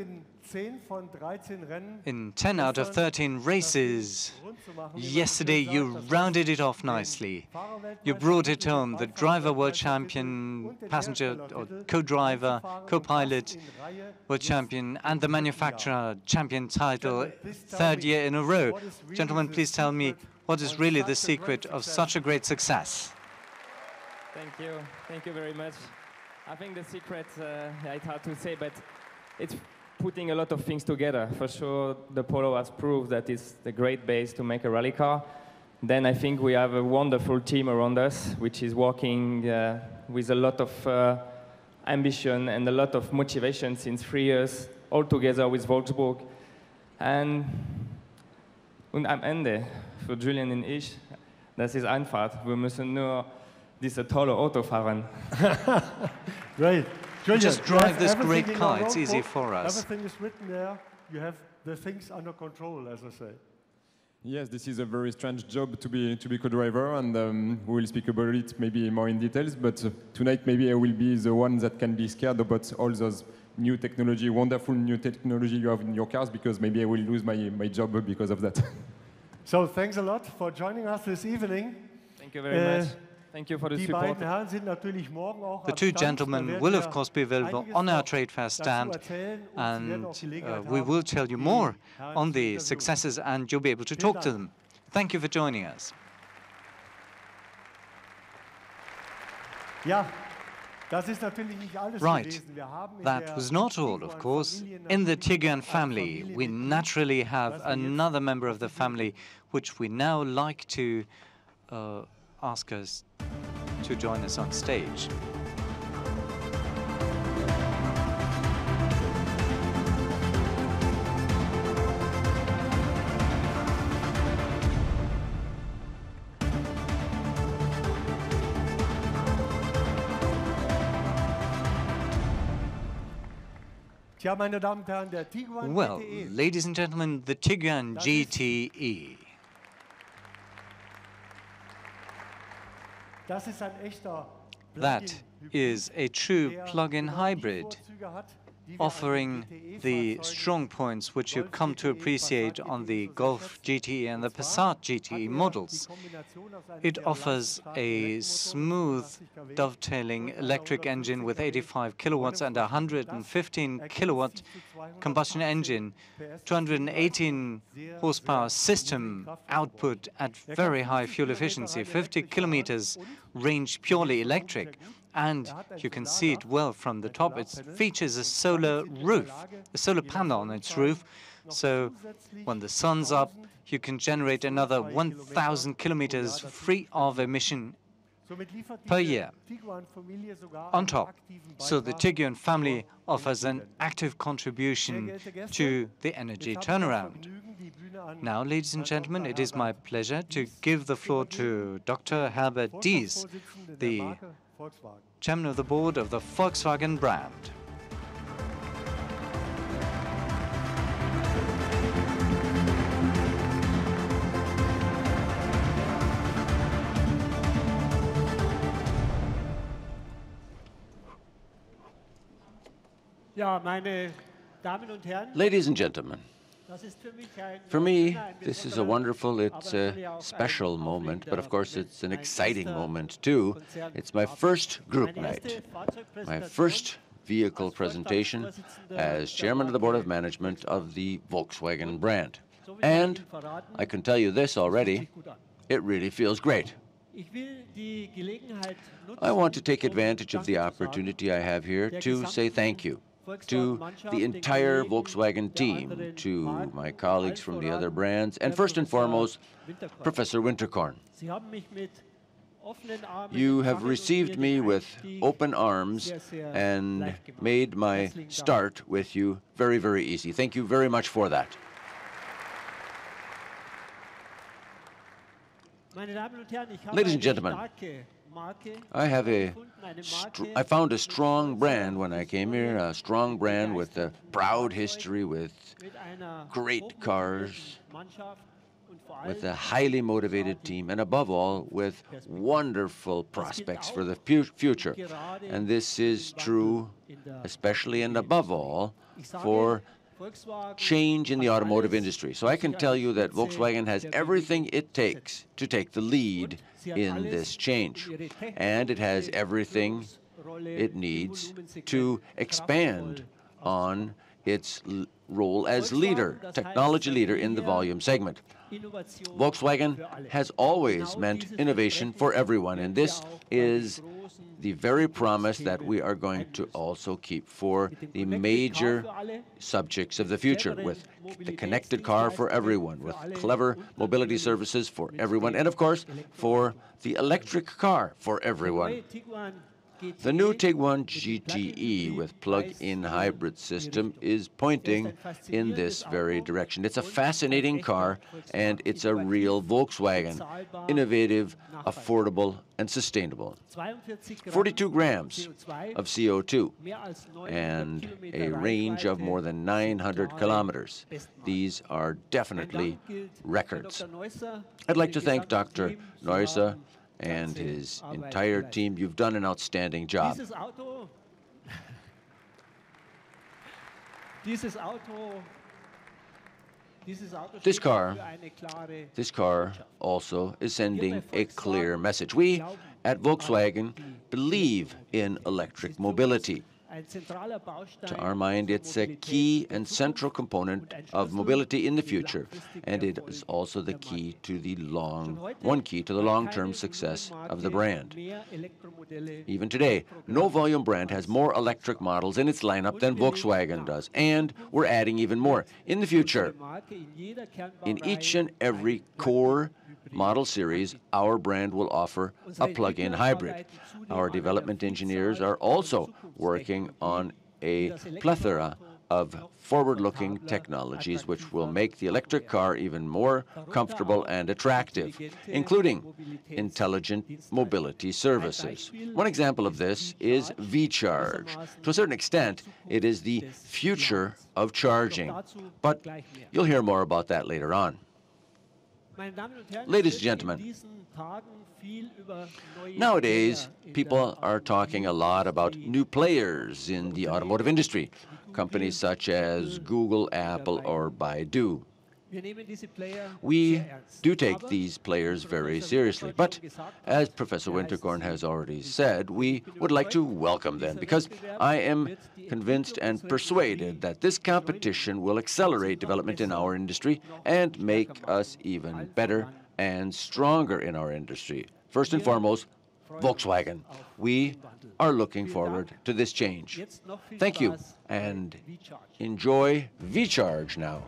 Speaker 5: in 10 out of 13 races, yesterday you rounded it off nicely. You brought it home, the driver world champion, passenger or co-driver, co-pilot world champion, and the manufacturer champion title, third year in a row. Gentlemen, please tell me, what is really the secret of such a great success?
Speaker 9: Thank you very much. I think the secret, it's hard to say, but it's putting a lot of things together. For sure, the Polo has proved that it's the great base to make a rally car. Then I think we have a wonderful team around us, which is working with a lot of ambition and a lot of motivation since 3 years, all together with Wolfsburg. Und am Ende, für Julian und ich, das ist einfach. Wir müssen nur diese tolle Auto fahren.
Speaker 10: Great.
Speaker 5: Julian, just drive this great car. It's easy for us.
Speaker 10: Everything is written there. You have the things under control, as I say.
Speaker 11: Yes, this is a very strange job to be co-driver, and we will speak about it maybe more in details. But tonight, maybe I will be the one that can be scared about all those new technology, wonderful new technology you have in your cars, because maybe I will lose my job because of that.
Speaker 10: So thanks a lot for joining us this evening.
Speaker 9: Thank you very much. Thank you for the support.
Speaker 5: The two gentlemen will, of course, be available on our trade fair stand, and we will tell you more on the successes, and you'll be able to talk to them. Thank you for joining us. Right. That was not all, of course. In the Tiguan family, we naturally have another member of the family, which we now like to ask us to join us on stage. Well, ladies and gentlemen, the Tiguan GTE. That is a true plug-in hybrid, offering the strong points which you come to appreciate on the Golf GTE and the Passat GTE models. It offers a smooth dovetailing electric engine with 85 kilowatts and a 115 kilowatt combustion engine, 218 horsepower system output at very high fuel efficiency, 50 kilometers range purely electric. And you can see it well from the top. It features a solar roof, a solar panel on its roof. So when the sun's up, you can generate another 1,000 kilometers free of emission per year on top. So the Tiguan family offers an active contribution to the energy turnaround. Now, ladies and gentlemen, it is my pleasure to give the floor to Dr. Herbert Diess, the chairman of the board of the Volkswagen brand.
Speaker 7: Ladies and gentlemen, for me, this is a wonderful, it's a special moment, but of course it's an exciting moment too. It's my first group night, my first vehicle presentation as chairman of the board of management of the Volkswagen brand. And I can tell you this already, it really feels great. I want to take advantage of the opportunity I have here to say thank you to the entire Volkswagen team, to my colleagues from the other brands, and first and foremost, Professor Winterkorn. You have received me with open arms and made my start with you very, very easy. Thank you very much for that. Ladies and gentlemen, I found a strong brand when I came here, a strong brand with a proud history, with great cars, with a highly motivated team, and above all, with wonderful prospects for the future. And this is true especially and above all for change in the automotive industry. So I can tell you that Volkswagen has everything it takes to take the lead in this change. And it has everything it needs to expand on its role as leader, technology leader in the volume segment. Volkswagen has always meant innovation for everyone, and this is the very promise that we are going to also keep for the major subjects of the future, with the connected car for everyone, with clever mobility services for everyone, and of course, for the electric car for everyone. The new Tiguan GTE with plug-in hybrid system is pointing in this very direction. It's a fascinating car, and it's a real Volkswagen, innovative, affordable, and sustainable. 42 grams of CO2 and a range of more than 900 kilometers. These are definitely records. I'd like to thank Dr. Neusser and his entire team. You've done an outstanding job. This car also is sending a clear message. We at Volkswagen believe in electric mobility. To our mind, it's a key and central component of mobility in the future, and it is also the key to the long-term success of the brand. Even today, no volume brand has more electric models in its lineup than Volkswagen does, and we're adding even more in the future. In each and every core model series, our brand will offer a plug-in hybrid. Our development engineers are also working on a plethora of forward-looking technologies which will make the electric car even more comfortable and attractive, including intelligent mobility services. One example of this is VCharge. To a certain extent, it is the future of charging, but you'll hear more about that later on. Ladies and gentlemen, nowadays, people are talking a lot about new players in the automotive industry, companies such as Google, Apple, or Baidu. We do take these players very seriously, but as Professor Winterkorn has already said, we would like to welcome them because I am convinced and persuaded that this competition will accelerate development in our industry and make us even better and stronger in our industry. First and foremost, Volkswagen. We are looking forward to this change. Thank you, and enjoy VCharge now.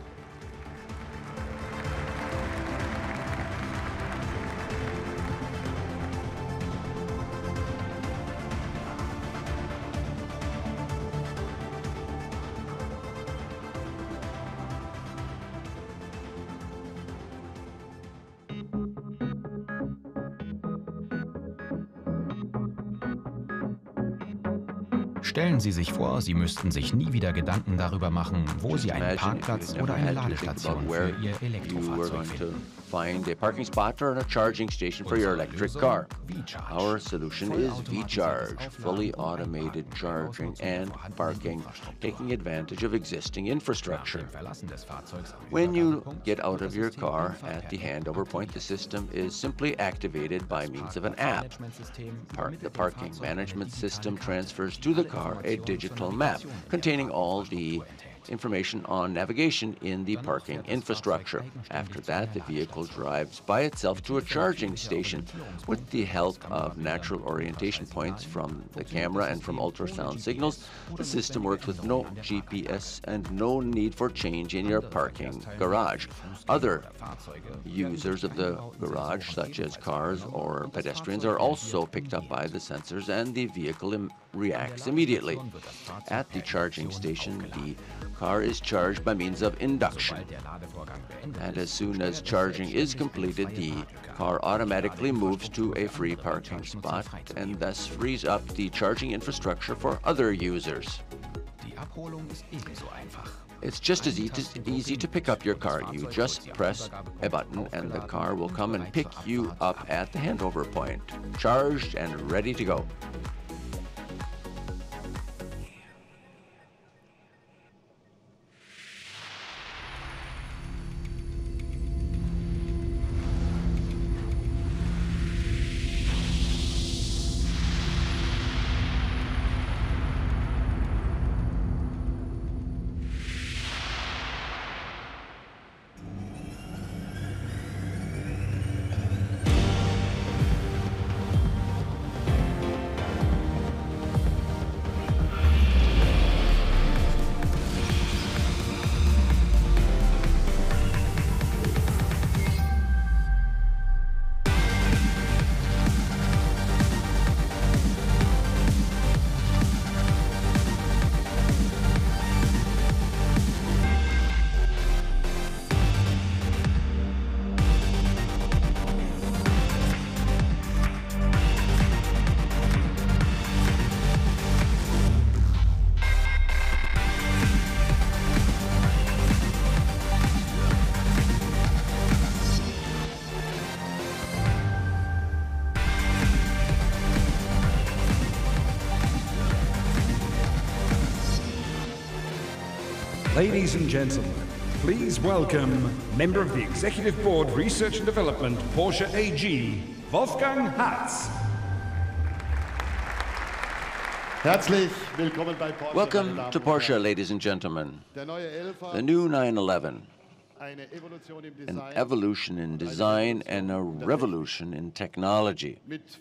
Speaker 12: Stellen Sie sich vor, Sie müssten sich nie wieder Gedanken darüber machen, wo Sie einen Parkplatz oder eine Ladestation für Ihr Elektrofahrzeug
Speaker 7: find a parking spot or a charging station for your electric car. Our solution is VCharge, fully automated charging and parking, taking advantage of existing infrastructure. When you get out of your car at the handover point, the system is simply activated by means of an app. The parking management system transfers to the car a digital map containing all the information on navigation in the parking infrastructure. After that, the vehicle drives by itself to a charging station. With the help of natural orientation points from the camera and from ultrasound signals, the system works with no GPS and no need for change in your parking garage. Other users of the garage, such as cars or pedestrians, are also picked up by the sensors, and the vehicle reacts immediately. At the charging station, the car is charged by means of induction. And as soon as charging is completed, the car automatically moves to a free parking spot and thus frees up the charging infrastructure for other users. It's just as easy to pick up your car. You just press a button and the car will come and pick you up at the handover point, charged and ready to go.
Speaker 3: Ladies and gentlemen, please welcome member of the Executive Board Research and Development, Porsche AG, Wolfgang Hartz.
Speaker 8: Herzlich willkommen bei Porsche.
Speaker 7: Welcome to Porsche, ladies and gentlemen. The new 911, an evolution in design and a revolution in technology.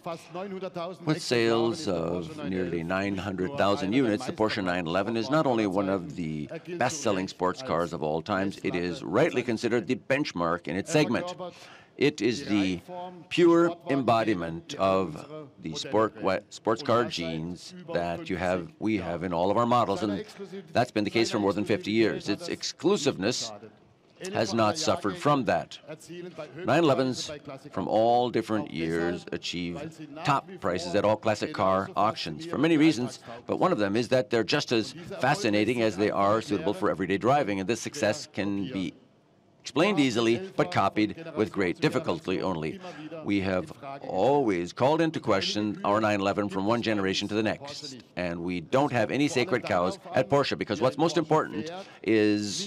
Speaker 7: With sales of nearly 900,000 units, the Porsche 911 is not only one of the best-selling sports cars of all times, it is rightly considered the benchmark in its segment. It is the pure embodiment of the sports car genes that we have in all of our models, and that's been the case for more than 50 years. Its exclusiveness has not suffered from that. 911s from all different years achieve top prices at all classic car auctions for many reasons, but one of them is that they're just as fascinating as they are suitable for everyday driving, and this success can be explained easily, but copied with great difficulty only. We have always called into question our 911 from one generation to the next, and we don't have any sacred cows at Porsche, because what's most important is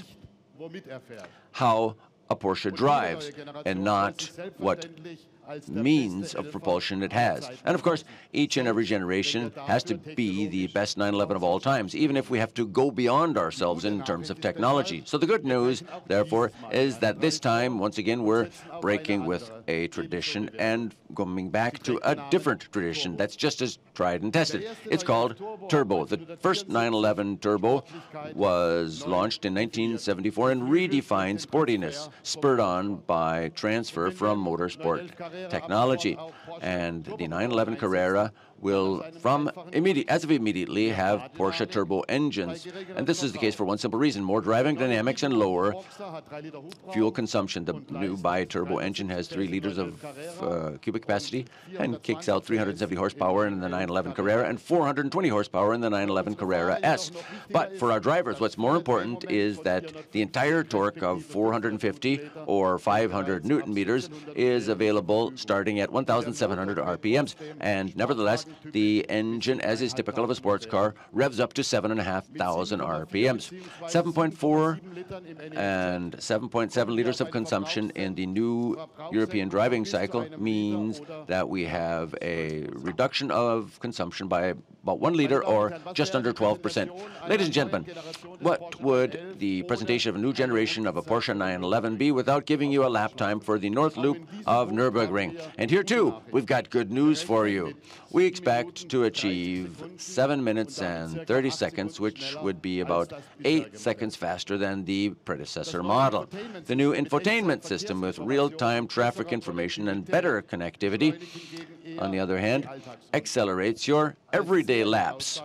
Speaker 7: how a Porsche drives and not what means of propulsion it has. And of course, each and every generation has to be the best 911 of all times, even if we have to go beyond ourselves in terms of technology. So the good news, therefore, is that this time, once again, we're breaking with a tradition and going back to a different tradition that's just as tried and tested. It's called Turbo. The first 911 Turbo was launched in 1974 and redefined sportiness, spurred on by transfer from motorsport technology. And the 911 Carrera will, as of immediately, have Porsche turbo engines. And this is the case for one simple reason: more driving dynamics and lower fuel consumption. The new bi-turbo engine has 3 liters of cubic capacity and kicks out 370 horsepower in the 911 Carrera and 420 horsepower in the 911 Carrera S. But for our drivers, what's more important is that the entire torque of 450 or 500 Newton meters is available starting at 1,700 RPMs. And nevertheless, the engine, as is typical of a sports car, revs up to 7,500 RPMs. 7.4 and 7.7 liters of consumption in the new European driving cycle means that we have a reduction of consumption by about 1 liter, or just under 12%. Ladies and gentlemen, what would the presentation of a new generation of a Porsche 911 be without giving you a lap time for the North Loop of Nürburgring? And here, too, we've got good news for you. We expect to achieve 7 minutes and 30 seconds, which would be about 8 seconds faster than the predecessor model. The new infotainment system with real-time traffic information and better connectivity, on the other hand, accelerates your everyday laps.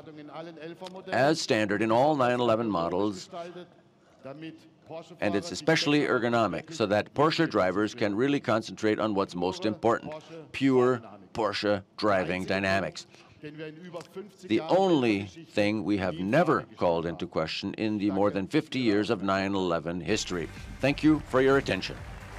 Speaker 7: As standard in all 911 models, and it's especially ergonomic, so that Porsche drivers can really concentrate on what's most important: pure Porsche driving dynamics. the only thing we have never called into question in the more than 50 years of 9/11 history. Thank you for your attention.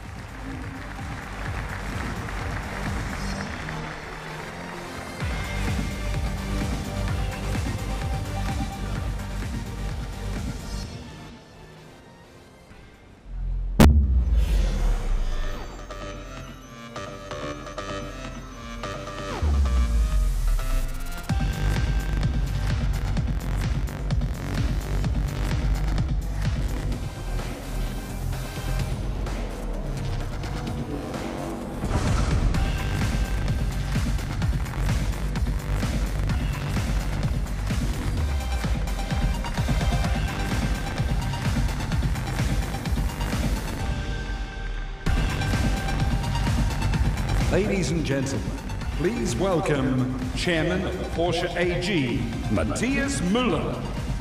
Speaker 3: Ladies and gentlemen, please welcome Chairman of Porsche AG, Matthias Müller.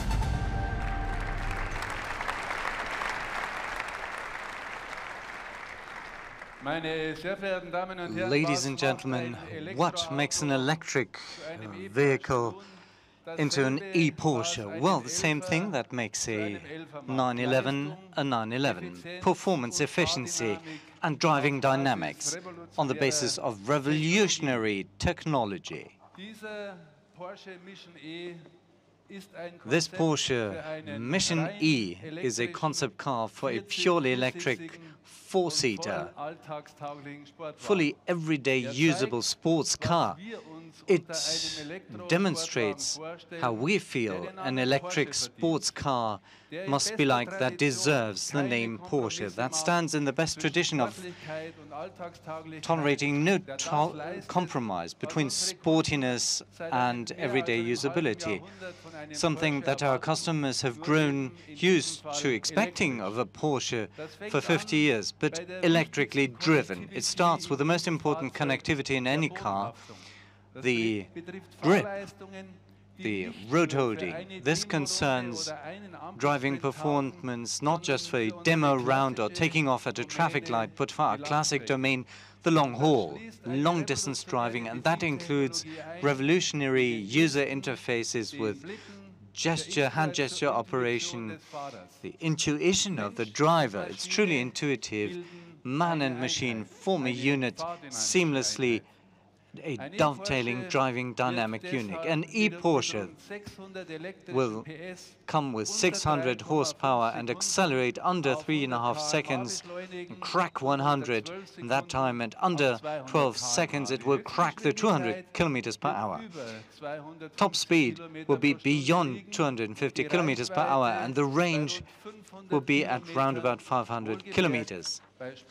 Speaker 5: Ladies and gentlemen, what makes an electric vehicle into an e-Porsche? Well, the same thing that makes a 911 a 911. Performance, efficiency, and driving dynamics on the basis of revolutionary technology. This Porsche Mission E is a concept car for a purely electric four-seater, fully everyday usable sports car. It demonstrates how we feel an electric sports car must be like, that deserves the name Porsche, that stands in the best tradition of tolerating no compromise between sportiness and everyday usability, something that our customers have grown used to expecting of a Porsche for 50 years, but electrically driven. It starts with the most important connectivity in any car, the grip, the road holding. This concerns driving performance not just for a demo round or taking off at a traffic light, but for our classic domain, the long haul, long distance driving, and that includes revolutionary user interfaces with gesture, hand gesture operation, the intuition of the driver. It's truly intuitive. Man and machine form a unit seamlessly, a dovetailing driving dynamic unit. An e-Porsche will come with 600 horsepower and accelerate under 3.5 seconds, and crack 100 in that time, and under 12 seconds it will crack the 200 kilometers per hour. Top speed will be beyond 250 kilometers per hour, and the range will be at round about 500 kilometers.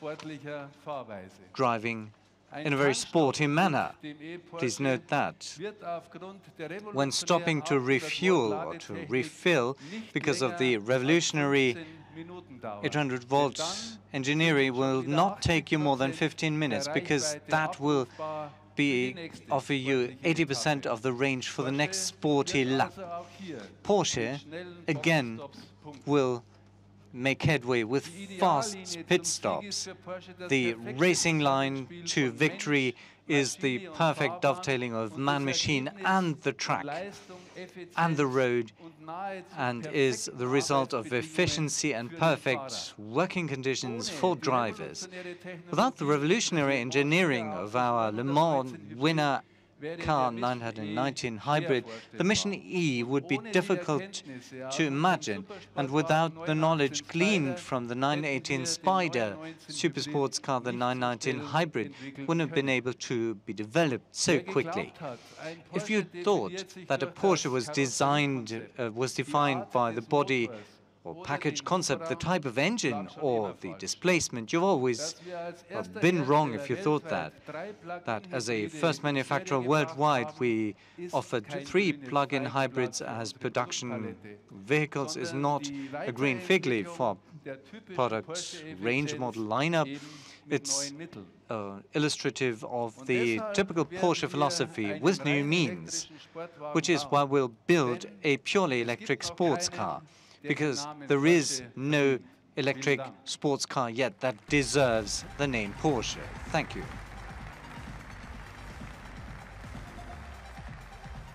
Speaker 5: Driving in a very sporty manner. Please note that. When stopping to refuel or to refill, because of the revolutionary 800-volt engineering, will not take you more than 15 minutes, because that will offer you 80% of the range for the next sporty lap. Porsche, again, will make headway with fast pit stops. The racing line to victory is the perfect dovetailing of man-machine and the track and the road, and is the result of efficiency and perfect working conditions for drivers. Without the revolutionary engineering of our Le Mans winner car 919 hybrid, the Mission E would be difficult to imagine, and without the knowledge gleaned from the 918 Spider supersports car, the 919 hybrid wouldn't have been able to be developed so quickly. If you thought that a Porsche was defined by the body or package concept, the type of engine or the displacement, you've always been wrong if you thought that as a first manufacturer worldwide we offered 3 plug-in hybrids as production vehicles is not a green fig leaf for product range model lineup. It's illustrative of the typical Porsche philosophy with new means, which is why we'll build a purely electric sports car, because there is no electric sports car yet that deserves the name Porsche. Thank you.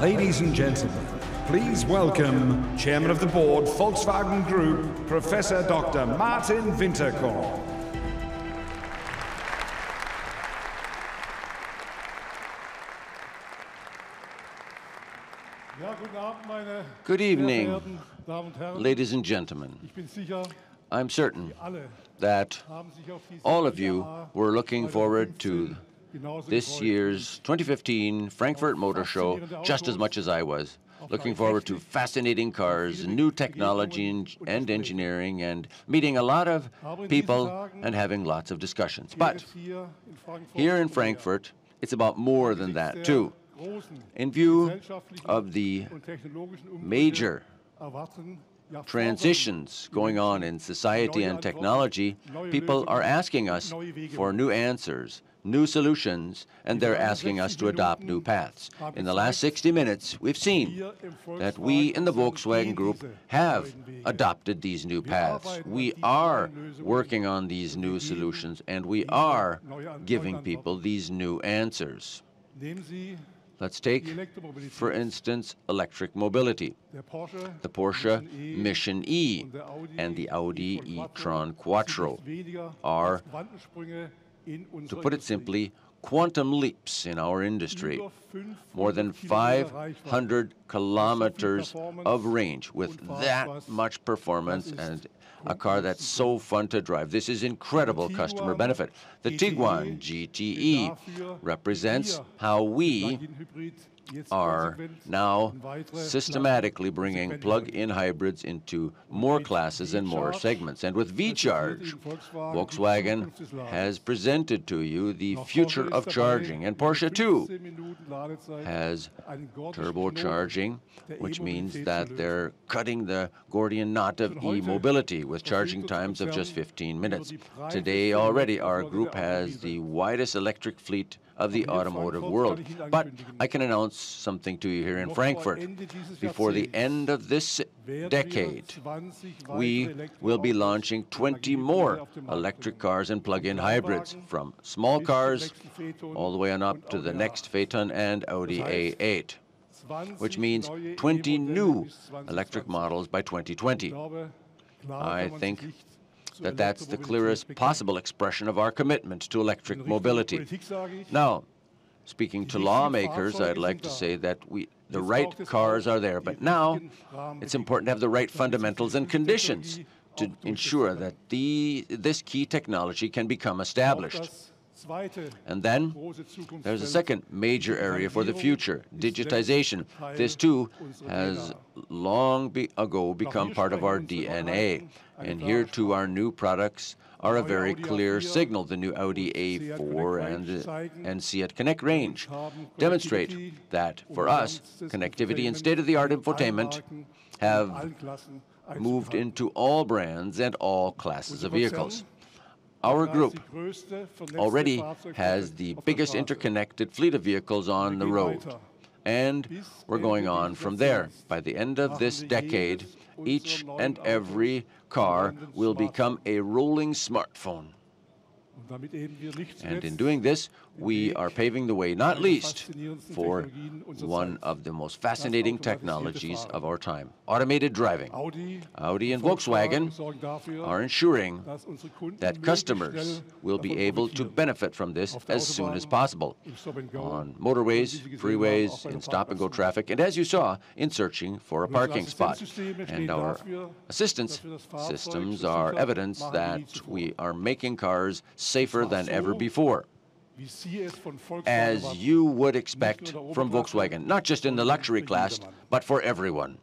Speaker 3: Ladies and gentlemen, please welcome Chairman of the Board, Volkswagen Group, Professor Dr. Martin Winterkorn.
Speaker 7: Good evening, ladies and gentlemen. I'm certain that all of you were looking forward to this year's 2015 Frankfurt Motor Show just as much as I was. Looking forward to fascinating cars, new technology and engineering, and meeting a lot of people and having lots of discussions. But here in Frankfurt, it's about more than that, too. In view of the major transitions going on in society and technology, people are asking us for new answers, new solutions, and they're asking us to adopt new paths. In the last 60 minutes, we've seen that we in the Volkswagen Group have adopted these new paths. We are working on these new solutions, and we are giving people these new answers. Let's take, for instance, electric mobility. The Porsche Mission E and the Audi e-tron Quattro are, to put it simply, quantum leaps in our industry. More than 500 kilometers of range with that much performance and a car that's so fun to drive. This is incredible customer benefit. The Tiguan GTE represents how we are now systematically bringing plug-in hybrids into more classes and more segments. And with V-Charge, Volkswagen has presented to you the future of charging. And Porsche, too, has turbocharging, which means that they're cutting the Gordian knot of e-mobility with charging times of just 15 minutes. Today already, our group has the widest electric fleet of the automotive world. But I can announce something to you here in Frankfurt. Before the end of this decade, we will be launching 20 more electric cars and plug-in hybrids, from small cars all the way on up to the next Phaeton and Audi A8, which means 20 new electric models by 2020. I think that that's the clearest possible expression of our commitment to electric mobility. Now, speaking to lawmakers, I'd like to say that the right cars are there, but now it's important to have the right fundamentals and conditions to ensure that this key technology can become established. And then there's a second major area for the future, digitization. This, too, has long ago become part of our DNA. And here, too, our new products are a very clear signal. The new Audi A4 and Seat Connect range demonstrate that, for us, connectivity and state-of-the-art infotainment have moved into all brands and all classes of vehicles. Our group already has the biggest interconnected fleet of vehicles on the road, and we're going on from there. By the end of this decade, each and every car will become a rolling smartphone. And in doing this, we are paving the way, not least, for one of the most fascinating technologies of our time, automated driving. Audi and Volkswagen are ensuring that customers will be able to benefit from this as soon as possible on motorways, freeways, in stop-and-go traffic, and as you saw, in searching for a parking spot. And our assistance systems are evidence that we are making cars safer than ever before, as you would expect from Volkswagen, not just in the luxury class, but for everyone.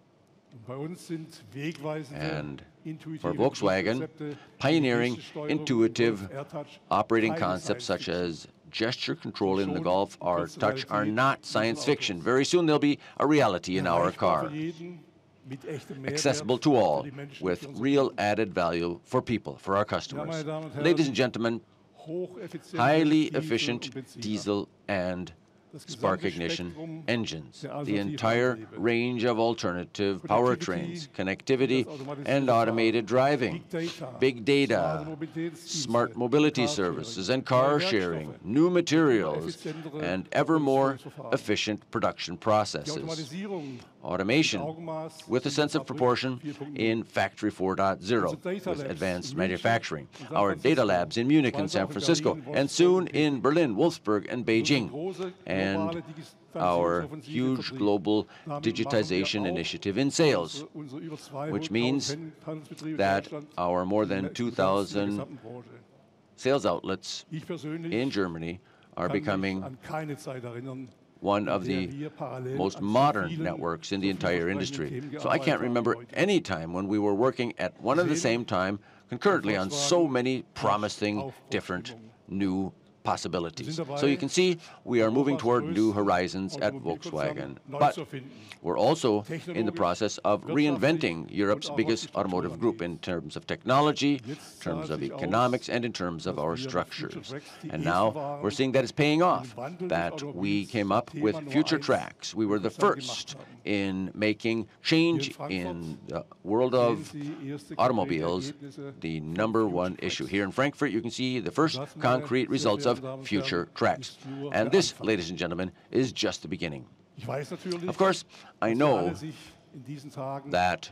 Speaker 7: And for Volkswagen, pioneering intuitive operating concepts such as gesture control in the Golf or Touch are not science fiction. Very soon they'll be a reality in our car, accessible to all, with real added value for people, for our customers. Ladies and gentlemen, highly efficient diesel and spark ignition engines, the entire range of alternative powertrains, connectivity and automated driving, big data, smart mobility services and car sharing, new materials, and ever more efficient production processes. Automation with a sense of proportion in Factory 4.0 with advanced manufacturing, our data labs in Munich and San Francisco, and soon in Berlin, Wolfsburg, and Beijing, and our huge global digitization initiative in sales, which means that our more than 2,000 sales outlets in Germany are becoming one of the most modern networks in the entire industry. So I can't remember any time when we were working at one and the same time concurrently on so many promising different new possibilities. So you can see we are moving toward new horizons at Volkswagen. But we're also in the process of reinventing Europe's biggest automotive group in terms of technology, in terms of economics, and in terms of our structures. And now we're seeing that it's paying off, that we came up with future tracks. We were the first in making change in the world of automobiles the #1 issue. Here in Frankfurt, you can see the first concrete results of future tracks. And this, ladies and gentlemen, is just the beginning. Of course, I know that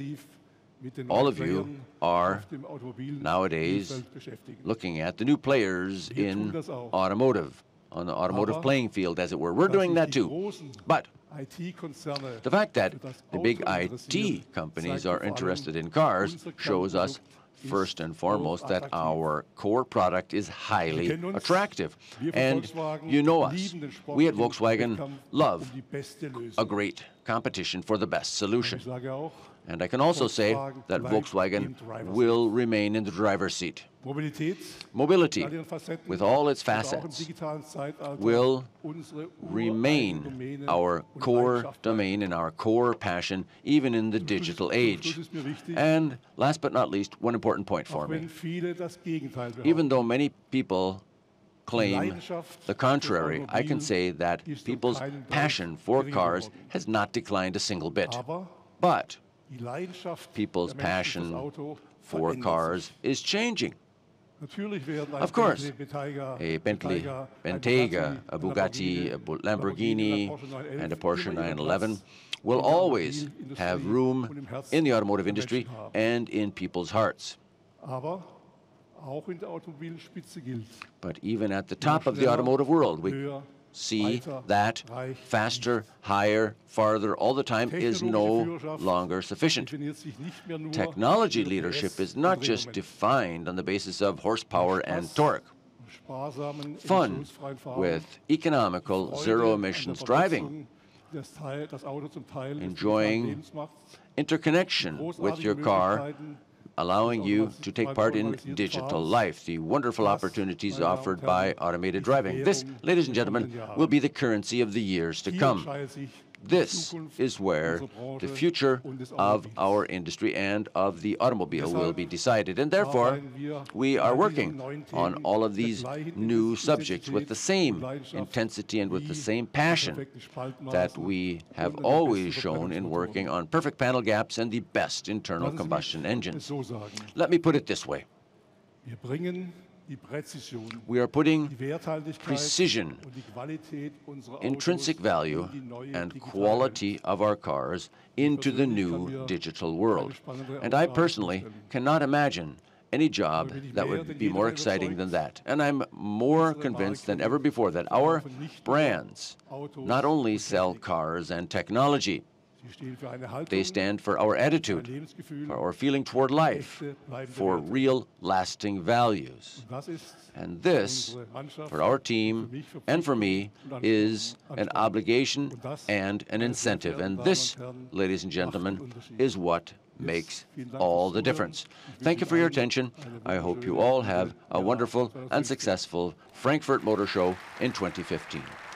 Speaker 7: all of you are nowadays looking at the new players in automotive, on the automotive playing field, as it were. We're doing that too. But the fact that the big IT companies are interested in cars shows us first and foremost that our core product is highly attractive. And you know us. We at Volkswagen love a great competition for the best solution. And I can also say that Volkswagen will remain in the driver's seat. Mobility, with all its facets, will remain our core domain and our core passion, even in the digital age. And last but not least, one important point for me. Even though many people claim the contrary, I can say that people's passion for cars has not declined a single bit. But people's passion for cars is changing. Of course, a Bentley Bentayga, a Bugatti, a Lamborghini, and a Porsche 911 will always have room in the automotive industry and in people's hearts. But even at the top of the automotive world, we see that faster, higher, farther all the time is no longer sufficient. Technology leadership is not just defined on the basis of horsepower and torque. Fun with economical zero-emissions driving, enjoying interconnection with your car, allowing you to take part in digital life, the wonderful opportunities offered by automated driving. This, ladies and gentlemen, will be the currency of the years to come. This is where the future of our industry and of the automobile will be decided. And therefore, we are working on all of these new subjects with the same intensity and with the same passion that we have always shown in working on perfect panel gaps and the best internal combustion engines. Let me put it this way. We are putting precision, intrinsic value, and quality of our cars into the new digital world. And I personally cannot imagine any job that would be more exciting than that. And I'm more convinced than ever before that our brands not only sell cars and technology, they stand for our attitude, for our feeling toward life, for real, lasting values. And this, for our team and for me, is an obligation and an incentive. And this, ladies and gentlemen, is what makes all the difference. Thank you for your attention. I hope you all have a wonderful and successful Frankfurt Motor Show in 2015.